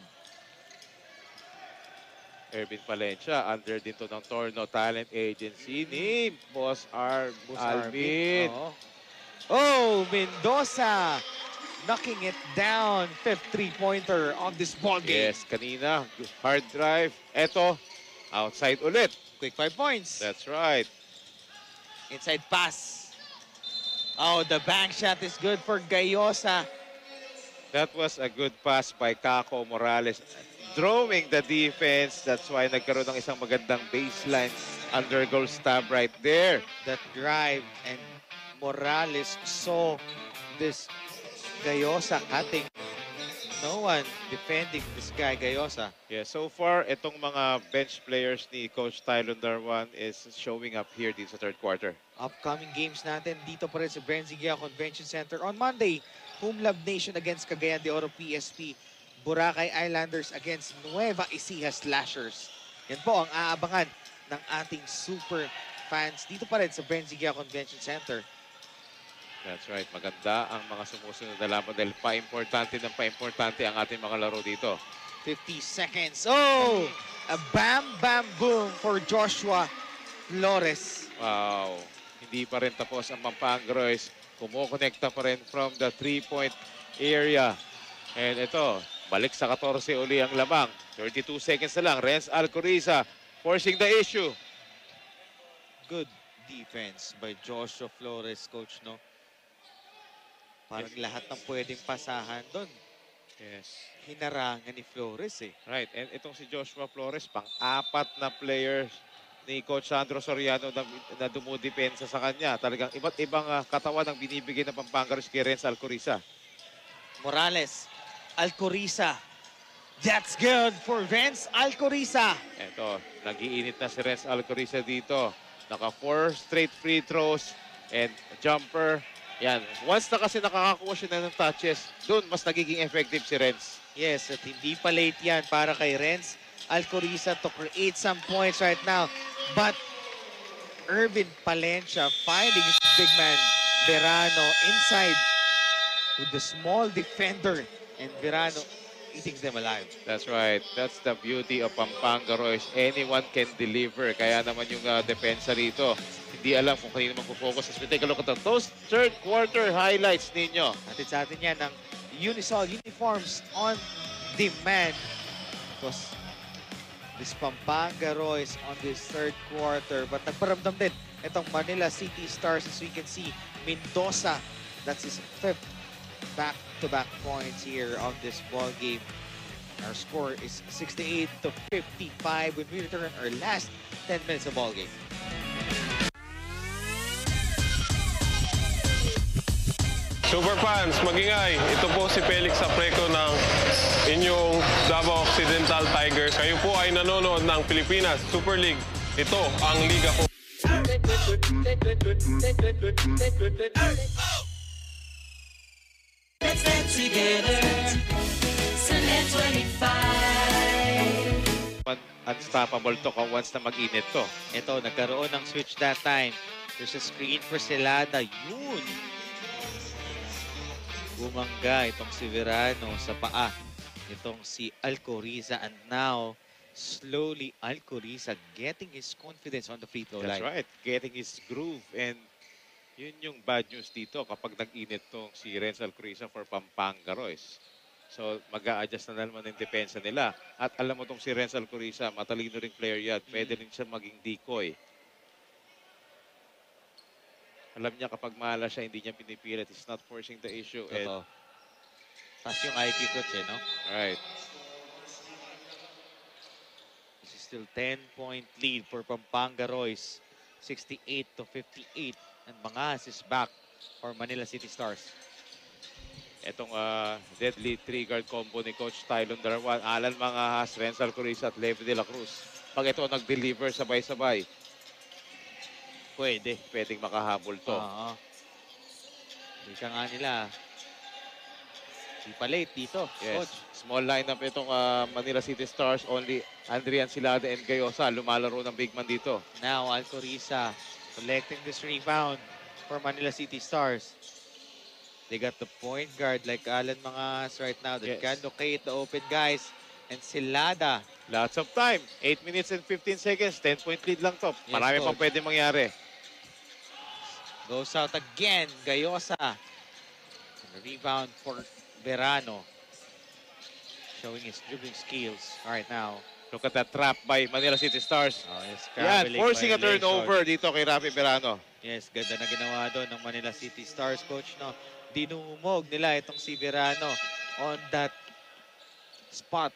Ervin Palencia, under din to ng Torno Talent Agency ni Boss R. Boss Alvin. Oo. Oh, Mendoza knocking it down. Fifth three-pointer on this ball game. Yes, kanina, hard drive. Eto, outside ulit. Quick five points. That's right. Inside pass. Oh, the bank shot is good for Gayosa. That was a good pass by Kako Morales. Drawing the defense. That's why nagkaroon ng isang magandang baseline under goal stab right there. That drive, and Morales saw this Gayosa cutting. No one defending this guy, Gayosa. Yeah, so far, itong mga bench players ni Coach Tylon Darwan is showing up here dito sa third quarter. Upcoming games natin dito pa rin sa Brenziguia Convention Center on Monday. Home Love Nation against Cagayan de Oro P S P. Boracay Islanders against Nueva Ecija Slashers. Yan po ang aabangan ng ating super fans dito pa rin sa Brenziguia Convention Center. That's right. Maganda ang mga sumusunod na laban dahil pa-importante ng pa-importante ang ating mga laro dito. fifty seconds. Oh! A bam, bam, boom for Joshua Flores. Wow. Hindi pa rin tapos ang Pampanga. Kumukonekta pa rin from the three-point area. And ito, balik sa fourteen uli ang lamang. thirty-two seconds na lang. Renz Alcoriza forcing the issue. Good defense by Joshua Flores, coach, no? Parang yes. Lahat ng pwedeng pasahan doon. Yes. Hinarangan ni Flores, eh. Right. And itong si Joshua Flores, pang-apat na players ni Coach Sandro Soriano na, na dumudepensa sa kanya. Talagang iba't ibang uh, katawan ang binibigay ng Pampanga kay Renz Alcoriza. Morales, Alcoriza. That's good for Renz Alcoriza. Ito, nag-iinit na si Renz Alcoriza dito. Naka four straight free throws and jumper. Yan. Once na kasi nakakakuha siya na ng touches, doon mas nagiging effective si Renz. Yes, at hindi pa late yan para kay Renz Alcoriza to create some points right now. But Ervin Palencia finding his big man, Verano, inside with the small defender. And Verano eating them alive. That's right. That's the beauty of Pampanga Royals. Anyone can deliver. Kaya naman yung uh, depensa rito. Hindi alam kung kanino mag-focus. As we take a look at those third quarter highlights ninyo. Atin sa atin yan ng Unisol uniforms on demand. Because this Pampanga Royals on this third quarter. But nagparamdam din itong Manila City Stars, as we can see. Mendoza, that's his fifth back-to-back points here on this ball game. Our score is sixty-eight to fifty-five when we return our last ten minutes of ball game. Super fans, magingay. Ito po si Felix Apreco ng inyong Davao Occidental Tigers. Kayo po ay nanonood ng Pilipinas Super League. Ito ang liga ko. Let's get together. Sunday twenty-five. Unstoppable to kung once na mag-init to. Ito, nagkaroon ng switch that time. There's a screen for Celada. Yun! Bumangga itong si Verano sa paa. Itong si Alcoriza. And now, slowly Alcoriza getting his confidence on the free throw That's line. right. Getting his groove. And yun yung bad news dito kapag nag-init tong si Renz Alcoriza for Pampanga Royce. So mag-a-adjust na naman yung depensa nila. At alam mo tong si Renz Alcoriza, matalino ring player yan. Pwede rin siya maging decoy. Alam niya kapag mahala siya, hindi niya pinipilit. He's not forcing the issue. And, Totoo. Taas yung I Q coach eh, no? right. This is still ten-point lead for Pampanga Royce. sixty-eight to fifty-eight. And Mangas is back for Manila City Stars. Itong uh, deadly three-guard combo ni Coach Tylon Darwan, Alan Mangahas, Renz Alcoriza at Levi De La Cruz. Pag ito nag-deliver sabay-sabay, pwede. Pwedeng makahabol to. Oo. Ika nga nila. Di pa late dito, Yes. coach. Small lineup itong uh, Manila City Stars. Only Andrian Silada and Gayosa lumalaro ng big man dito. Now, Alcoriza collecting this rebound for Manila City Stars. They got the point guard like Alan Mangas right now that Yes. can locate the open guys. And Silada. Lots of time. eight minutes and fifteen seconds. ten-point lead lang to. Yes, Marami pang coach. pwede mangyari. Goes out again. Gayosa. And the rebound for Verano. Showing his dribbling skills. All right, now. Look at that trap by Manila City Stars. Oh, yes, Yan, scrambling forcing a violation. turnover dito kay Rafi Verano. Yes, ganda na ginawa doon ng Manila City Stars, coach, no? Dinumog nila itong si Verano on that spot.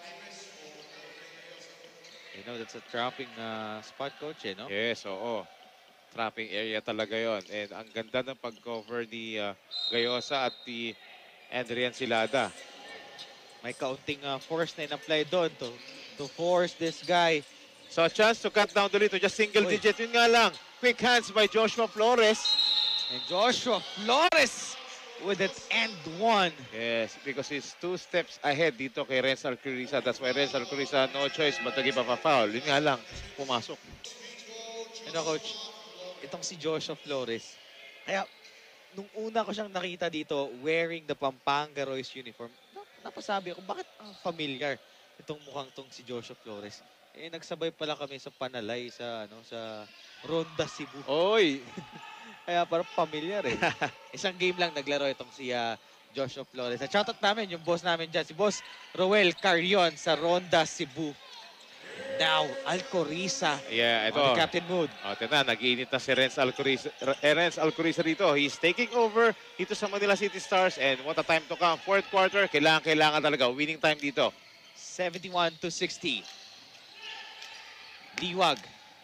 You know, that's a trapping uh, spot, coach, eh, no? Yes, oo. Trapping area talaga yon. And ang ganda ng pag-cover ni uh, Gayosa at ni Adrian Silada. May kaunting uh, force na in-apply doon to, to force this guy. So a chance to cut down the lead to just single Uy. digit. Yun nga lang. Quick hands by Joshua Flores. And Joshua Flores with it and one. Yes, because he's two steps ahead dito kay Renz Alcoriza. That's why Renz Alcoriza no choice but to give up a foul. Yun nga lang, pumasok. You know, coach, itong si Joshua Flores, kaya nung una ko siyang nakita dito wearing the Pampanga Royce uniform, napasabi ako, bakit ang familiar itong mukhang tong si Joshua Flores? Eh, nagsabay pala kami sa Panalay, sa, ano, sa Ronda Cebu. Oy! Kaya parang familiar eh. Isang game lang naglaro itong si uh, Joshua Flores. At shoutout namin, yung boss namin dyan, si Boss Roel Carion sa Ronda Cebu. Now, Alcoriza Yeah, ito. on the captain mood. O, tina, nag-iinit na si Renz Alcoriza, eh, Renz Alcoriza dito. He's taking over dito sa Manila City Stars and what a time to come. Fourth quarter, kailangan, kailangan talaga. Winning time dito. seventy-one to sixty. Diwag.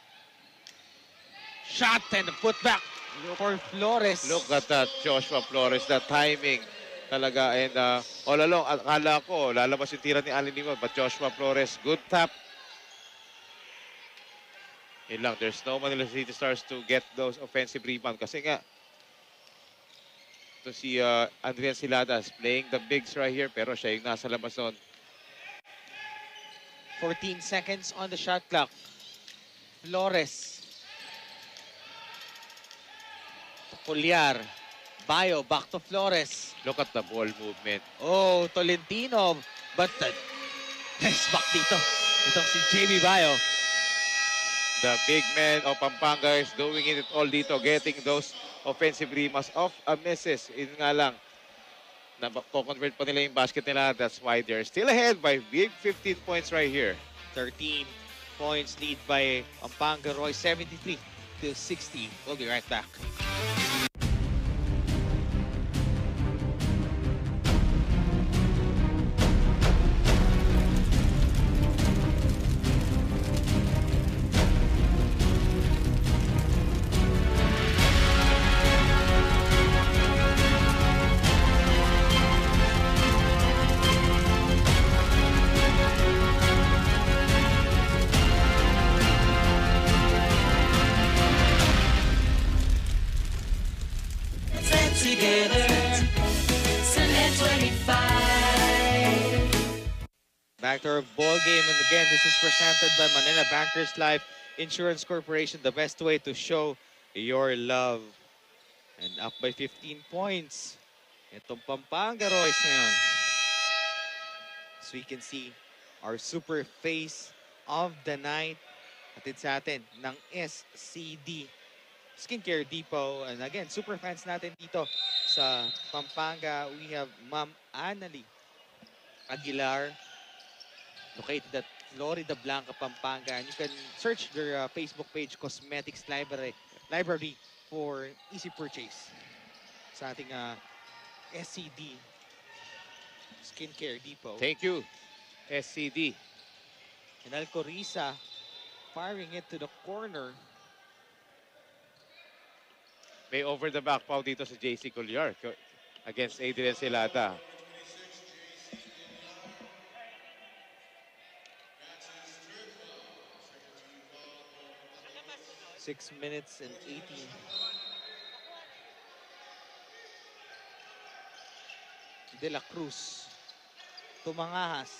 Shot and putback for Flores. Look at that, Joshua Flores, that timing talaga. And uh, all along, akala ko, lalabas yung tira ni Allen Limon. But Joshua Flores, good tap. Yun lang, there's no Manila City Stars to get those offensive rebound. Kasi nga, ito si uh, Andrian Siladas playing the bigs right here. Pero siya yung nasa labas nun. fourteen seconds on the shot clock. Flores. Pulyar. Bayo, back to Flores. Look at the ball movement. Oh, Tolentino. But uh, nice back dito. Itong si J B Bayo. The big man of Pampanga is doing it all dito, getting those offensive rebounds off a misses. Yun nga lang, na-convert pa nila yung basket nila. That's why they're still ahead by big fifteen points right here. thirteen points lead by Pampanga Royce, seventy-three to sixty. We'll be right back. Together, Cement twenty-five. Back to our ball game, and again, this is presented by Manila Bankers Life Insurance Corporation, the best way to show your love. And up by fifteen points. Itong Pampanga Royce ngayon. As we can see, our super face of the night. Atid sa atin ng S C D Skincare Depot. And again, super fans natin dito sa Pampanga. We have Ma'am Annalie Aguilar, located at Florida Blanca, Pampanga. And you can search their uh, Facebook page, Cosmetics Library, Library for easy purchase sa ating uh, S C D Skincare Depot. Thank you, S C D. And Alcoriza firing it to the corner. May over the back pau dito sa J C Collier against Adrian Silata. Six minutes and eighteen. De La Cruz. Tumangahas.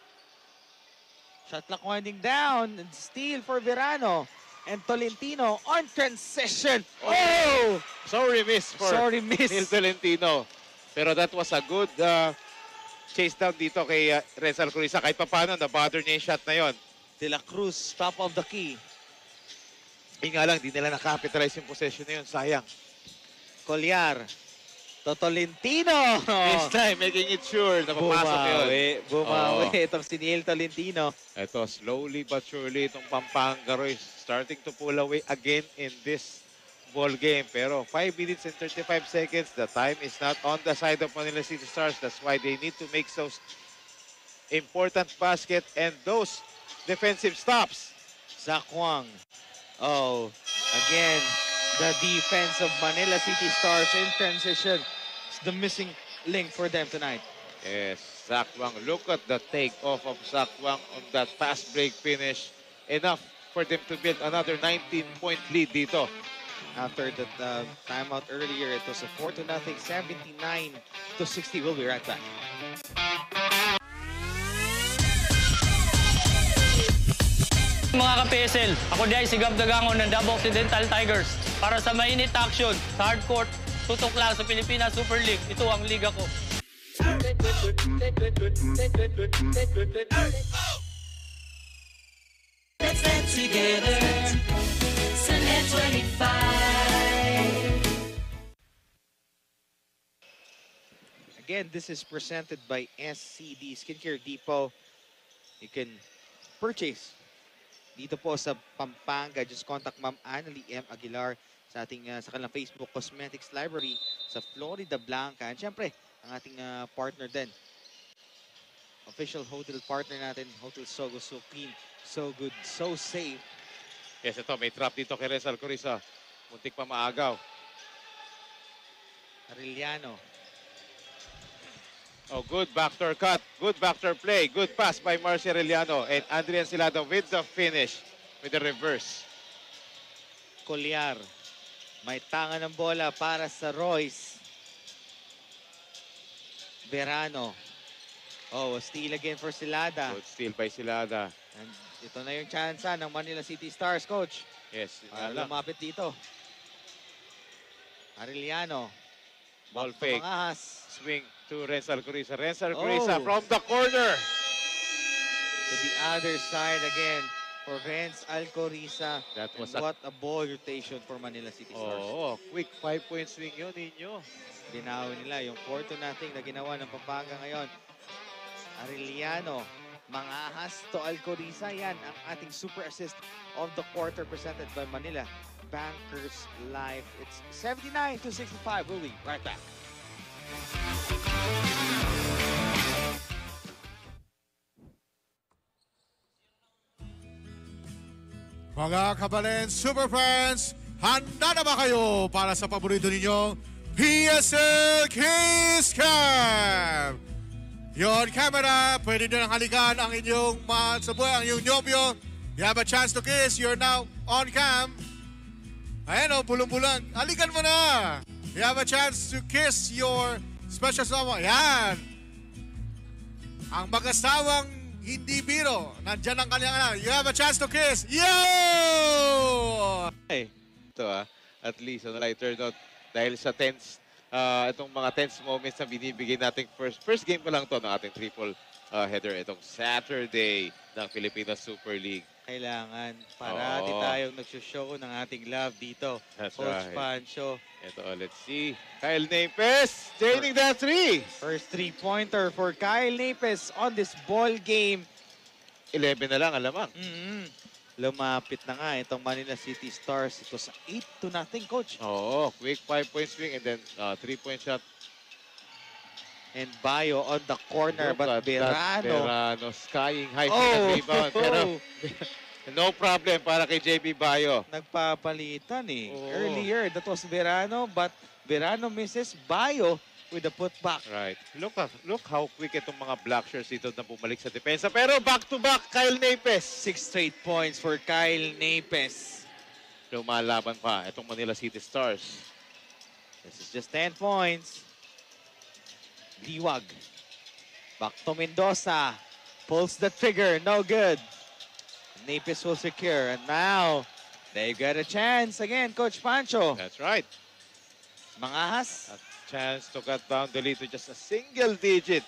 Shot clock winding down. And steal for Verano. And Tolentino on transition. Oh! Sorry miss for Sorry miss. Neil Tolentino. Pero that was a good uh, chase down dito kay uh, Renz Alcoriza. Kahit pa paano, na-bother niya yung shot na yon. De La Cruz, top of the key. Yung nga lang, di nila nakapitalize yung possession na yun. Sayang. Collier. To Tolentino. This time, making it sure na papasok yun. Bumawi. Bumawi. Oo. Itong si Neil Tolentino. Ito, slowly but surely, itong Pampanga Roy starting to pull away again in this ball game. Pero five minutes and thirty-five seconds, the time is not on the side of Manila City Stars. That's why they need to make those important basket and those defensive stops. Zach Wang. Oh, again, the defense of Manila City Stars in transition. It's the missing link for them tonight. Yes, Zach Wang. Look at the take-off of Zach Wang on that fast break finish. Enough for them to build another nineteen point lead dito. After the uh, timeout earlier, it was a four to nothing, seventy-nine to sixty. We'll be right back. Mga ka-P S L, ako di ay si Gab Dagangon ng Davao Occidental Tigers. Para sa mainit action, sa hardcourt, tutok lang sa Pilipinas Super League. Ito ang liga ko. Let's get together. Sunday twenty-five. Again, this is presented by S C D Skincare Depot. You can purchase dito po sa Pampanga. Just contact Ma'am Annalie M. Aguilar sa ating uh, sa kanilang Facebook Cosmetics Library sa Florida Blanca. And syempre, ang ating uh, partner din, official hotel partner natin, Hotel Sogo, so clean, so good, so safe. Yes, ito, may trap dito kay Renz Alcoriza. Muntik pa maagaw. Arellano. Oh, good backdoor cut. Good backdoor play. Good pass by Marcy Arellano. And Adrian Silado with the finish. With the reverse. Collier. May tanga ng bola para sa Royce. Verano. Oh, a steal again for Silada. Good steal by Silada. And ito na yung chance ng Manila City Stars, coach. Yes, yun Para nga lang. lumapit dito. Arellano. Ball Back to fake. Mangahas. Swing to Renz Alcoriza. Renz Alcoriza Oh. from the corner. To the other side again for Renz Alcoriza. That was And a... what a ball rotation for Manila City Stars. Oh, quick five-point swing yun ninyo. Binawi nila yung four to nothing na ginawa ng Pampanga ngayon. Arellano, Mangahas to Alcoriza. Yan ang ating super assist of the quarter presented by Manila Bankers Life. It's seventy-nine to sixty-five. We'll be right back. Mga kabalen, super fans, handa na ba kayo para sa paborito ninyong P S L Kiss Cam? Yon camera, pwede nyo nang halikan ang inyong mahal sa buhay, ang inyong nyobyo. You have a chance to kiss, you're now on cam. Ayan o, bulong-bulang, halikan mo na. You have a chance to kiss your special someone. Yan. Ang mag-asawang hindi biro, nandyan ang kanyang anak. You have a chance to kiss. Yo! Ay, ito ah, at least on the lighter note, dahil sa tense uh, itong mga tense moments na binibigay nating first first game pa lang to ng ating triple uh, header itong Saturday ng Pilipinas Super League. Kailangan. Parati Oo. tayong nagsushow ng ating love dito. That's Coach right. Pancho. Ito, let's see. Kyle Napes, draining that three. First three-pointer for Kyle Napes on this ball game. eleven na lang, alamang. Mm-hmm. Lumapit na nga itong Manila City Stars. Ito sa eight to nothing, Coach. Oo, quick five-point swing and then uh, three-point shot. And Bayo on the corner, Look but at that, Berano. Berano skying high Oh! oh. rebound. Pero no problem para kay J B Bayo. Nagpapalitan eh. Oo. Earlier, that was Berano, but Berano misses Bayo with the putback. Right. Look at, look how quick itong mga black shirts dito na bumalik sa depensa. Pero back-to-back, Kyle Napes. Six straight points for Kyle Napes. Lumalaban pa itong Manila City Stars. This is just ten points. Liwag. Back to Mendoza. Pulls the trigger. No good. Napes will secure. And now, they got a chance again, Coach Pancho. That's right. Mangahas. A chance to cut down the lead to just a single digit.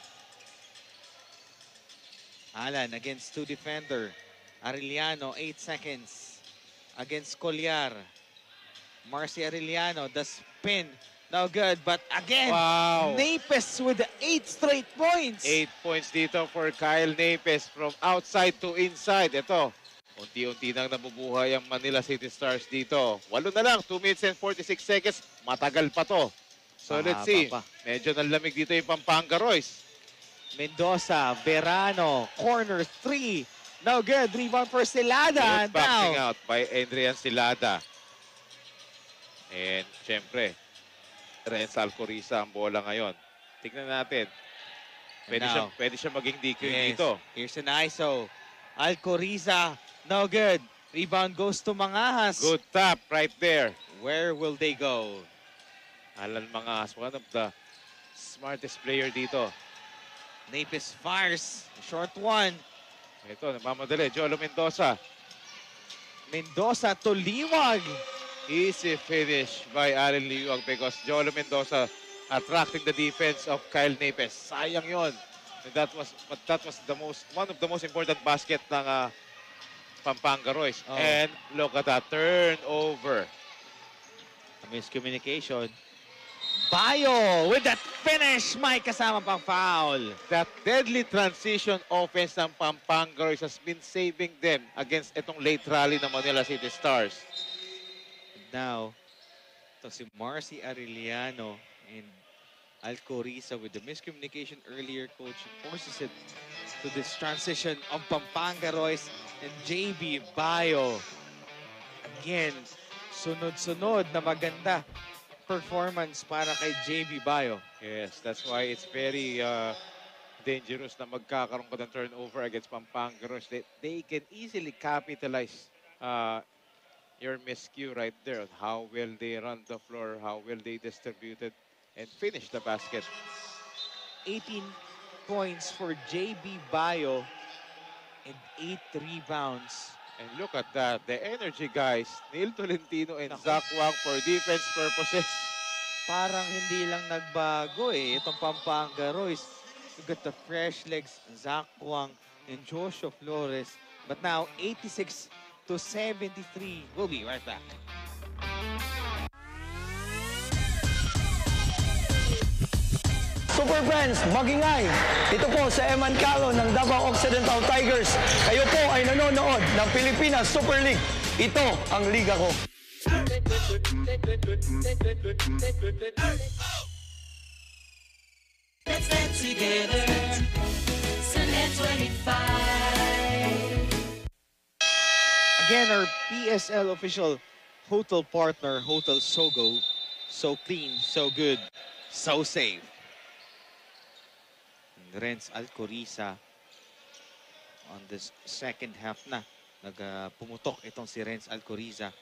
Alan against two defender. Arellano, eight seconds. Against Colliar. Marcy Arellano, the spin. No good, but again, Wow. Napes with the eight straight points. Eight points dito for Kyle Napes from outside to inside. Ito, unti-unti nang nabubuhay ang Manila City Stars dito. Walo na lang, two minutes and forty-six seconds. Matagal pa to. So let's Mahaba see. pa. Medyo nalamig dito yung Pampanga Royce. Mendoza, Verano, corner three. No good, rebound for Silada. Good backing Now, out by Adrian Silada. And syempre, Renz Alcoriza ang bola ngayon. Tignan natin. Pwede now, siya, pwede siya maging D Q yes, dito. here's an I S O. Alcoriza, no good. Rebound goes to Mangahas. Good tap right there. Where will they go? Alan Mangas, one of the smartest player dito. Napes fires. Short one. Ito, namamadali. Jolo Mendoza. Mendoza to Liwag. Easy finish by Aaron Liwag because Jolo Mendoza attracting the defense of Kyle Napes. Sayang yon. And that was, but that was the most, one of the most important basket ng uh, Pampanga Royce. Oh. And look at that turnover. A miscommunication. Bayo with that finish. May kasama pang foul. That deadly transition offense ng Pampanga Royce has been saving them against itong late rally ng Manila City Stars. Now, ito si Marcy Arellano and Alcoriza with the miscommunication earlier, coach, forces it to this transition of Pampanga Royce and J B Bayo. Again, sunod-sunod na maganda performance para kay J B Bayo. Yes, that's why it's very uh, dangerous na magkakaroon ka ng turnover against Pampanga Royce. They, they can easily capitalize uh, your miscue right there on how well they run the floor, how well they distribute it, and finish the basket. eighteen points for J B Bayo and eight rebounds. And look at that, the energy guys, Neil Tolentino and Zach Wang for defense purposes. Parang hindi lang nagbago eh, itong Pampanga Royce. You got the fresh legs, Zach Wang and Joshua Flores. But now, eighty-six to seventy-three. We'll be right back. Super Friends, magingay! Ito po sa Eman Calo ng Davao Occidental Tigers. Kayo po ay nanonood ng Pilipinas Super League. Ito ang liga ko. Let's get together. Sunday twenty-five. Again, our P S L official hotel partner, Hotel Sogo. So clean, so good, so safe. And Renz Alcoriza on this second half na. Nagpumutok itong si Renz Alcoriza.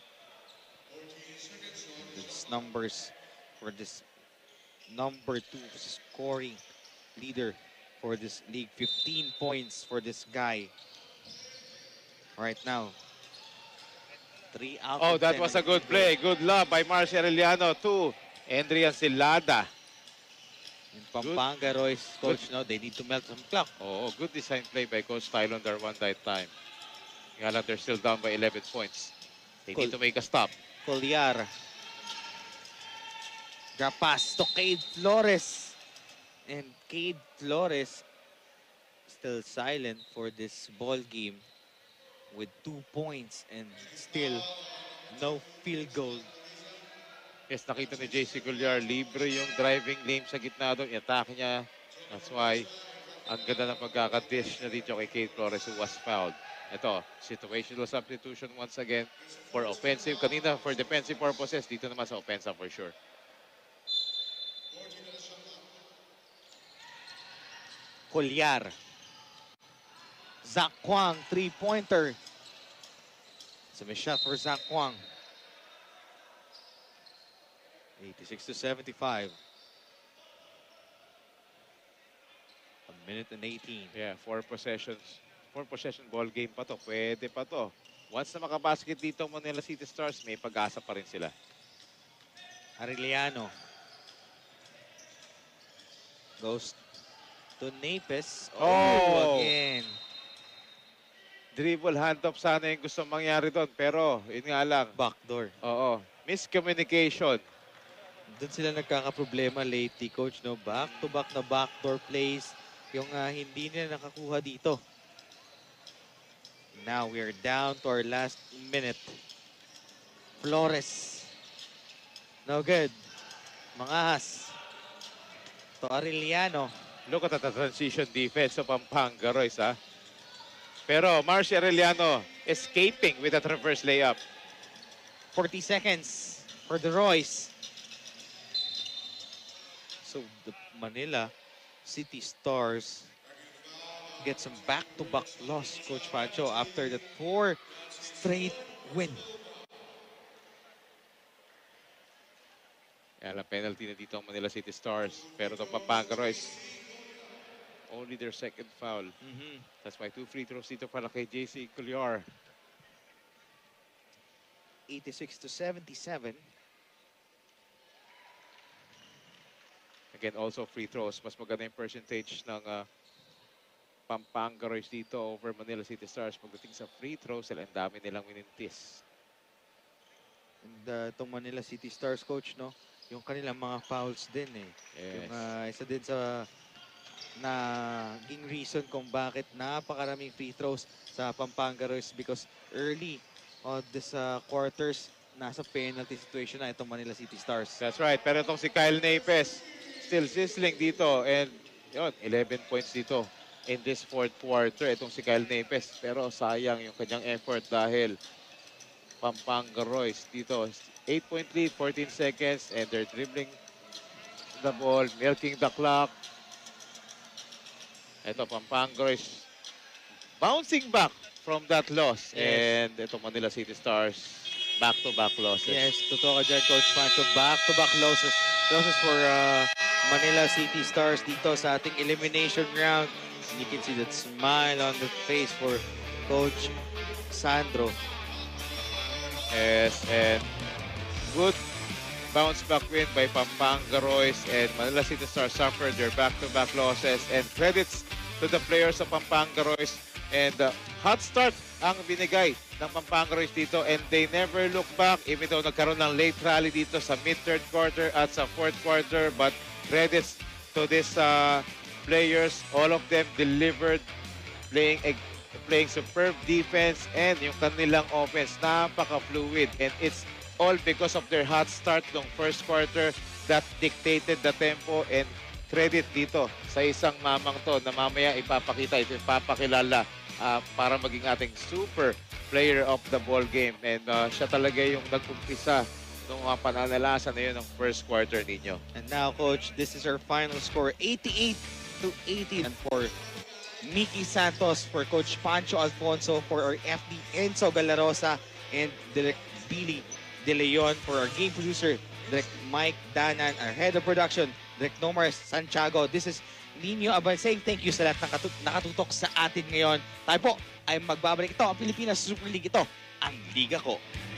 These numbers for this number two scoring leader for this league. fifteen points for this guy right now. Three out Oh, of that ten. was a good play. Good love by Marcy Arellano to Andrian Silada. And Pampanga Royce, coach, no, they need to melt some clock. Oo, good design play by Coach Tylon Darwan that time. Nga lang, they're still down by eleven points. They need to Cool. make a stop. Colliar. Drop pass to Cade Flores. And Cade Flores still silent for this ball game with two points and still no field goal. Yes, nakita ni J C Colliar, libre yung driving lane sa gitna doon. Iatake niya. That's why, ang ganda ng pagkakadish na dito kay Cade Flores who was fouled. Ito, situational substitution once again for offensive. Kanina for defensive purposes, dito naman sa offensive for sure. Colliar. Zach Kwang, three-pointer. So may shot for Zach Kwang. eighty-six to seventy-five. A minute and eighteen. Yeah, four possessions. Four possession ball game pa to. Pwede pa to. Once na makabasket dito ang Manila City Stars, may pag-asa pa rin sila. Arellano. Goes to Napes. Oh, Oh! again. Dribble handoff sana yung gusto mangyari doon. Pero, yun nga lang. Backdoor. Oo. Miscommunication. Doon sila nagkakaproblema lately, coach, no? Back-to-back na backdoor plays. Yung ah, hindi nila nakakuha dito. Now we are down to our last minute. Flores. No good. Mangahas. To Arellano. Look at the transition defense of Pampanga Royce, ha? Pero Marcy Arellano escaping with that reverse layup. forty seconds for the Royce. So the Manila City Stars get some back-to-back loss, Coach Pancho, after that four straight win. Kaya lang penalty na dito ang Manila City Stars. Pero itong Pampanga Royce, only their second foul. Mm-hmm. That's why two free throws dito para kay J C Colliar. eighty-six to seventy-seven. Again, also free throws. Mas maganda yung percentage ng uh, Pampanga Royce dito over Manila City Stars. Pagdating sa free throws, sila ang dami nilang minintis. And uh, itong Manila City Stars, coach, no? Yung kanilang mga fouls din eh. Yes. Yung uh, isa din sa naging reason kung bakit napakaraming free throws sa Pampanga Royce because early on this uh, quarters, nasa penalty situation na itong Manila City Stars. That's right. Pero itong si Kyle Napes, still sizzling dito. And yun, eleven points dito in this fourth quarter. Itong si Kyle Napes. Pero sayang yung kanyang effort dahil Pampanga Royce dito. eight point lead, fourteen seconds. And they're dribbling the ball, milking the clock. Ito, Pampanga Royce bouncing back from that loss. Yes. And ito, Manila City Stars, back-to-back losses. Yes, totoo ka dyan, Coach Pancho. Back-to-back losses. Losses for uh, Manila City Stars dito sa ating elimination round. You can see that smile on the face for Coach Sandro. Yes, and good bounce back win by Pampanga Royce, and Manila City Stars suffered their back-to-back losses. And credits to the players of Pampanga Royce. And uh, hot start ang binigay ng Pampanga Royce dito, and they never look back even though nagkaroon ng late rally dito sa mid-third quarter at sa fourth quarter. But credits to these uh, players. All of them delivered, playing a playing superb defense, and yung kanilang offense napaka-fluid, and it's all because of their hot start ng first quarter that dictated the tempo. And credit dito sa isang mamang to na mamaya ipapakita, ipapakilala uh, para maging ating super player of the ball game. And uh, siya talaga yung nag-umpisa nung uh, pananalasan na yun ng first quarter ninyo. And now, Coach, this is our final score, eighty-eight to eighteen. And for Mickey Santos, for Coach Pancho Alfonso, for our F D Enzo Galarosa, and Direct Billy De Leon, for our game producer, Direct Mike Danan, our head of production, Direct Nomar Santiago. This is Nino Abal saying thank you sa lahat ng nakatu- nakatutok sa atin ngayon. Tayo po ay magbabalik. Ito ang Pilipinas Super League. Ito ang Liga Ko.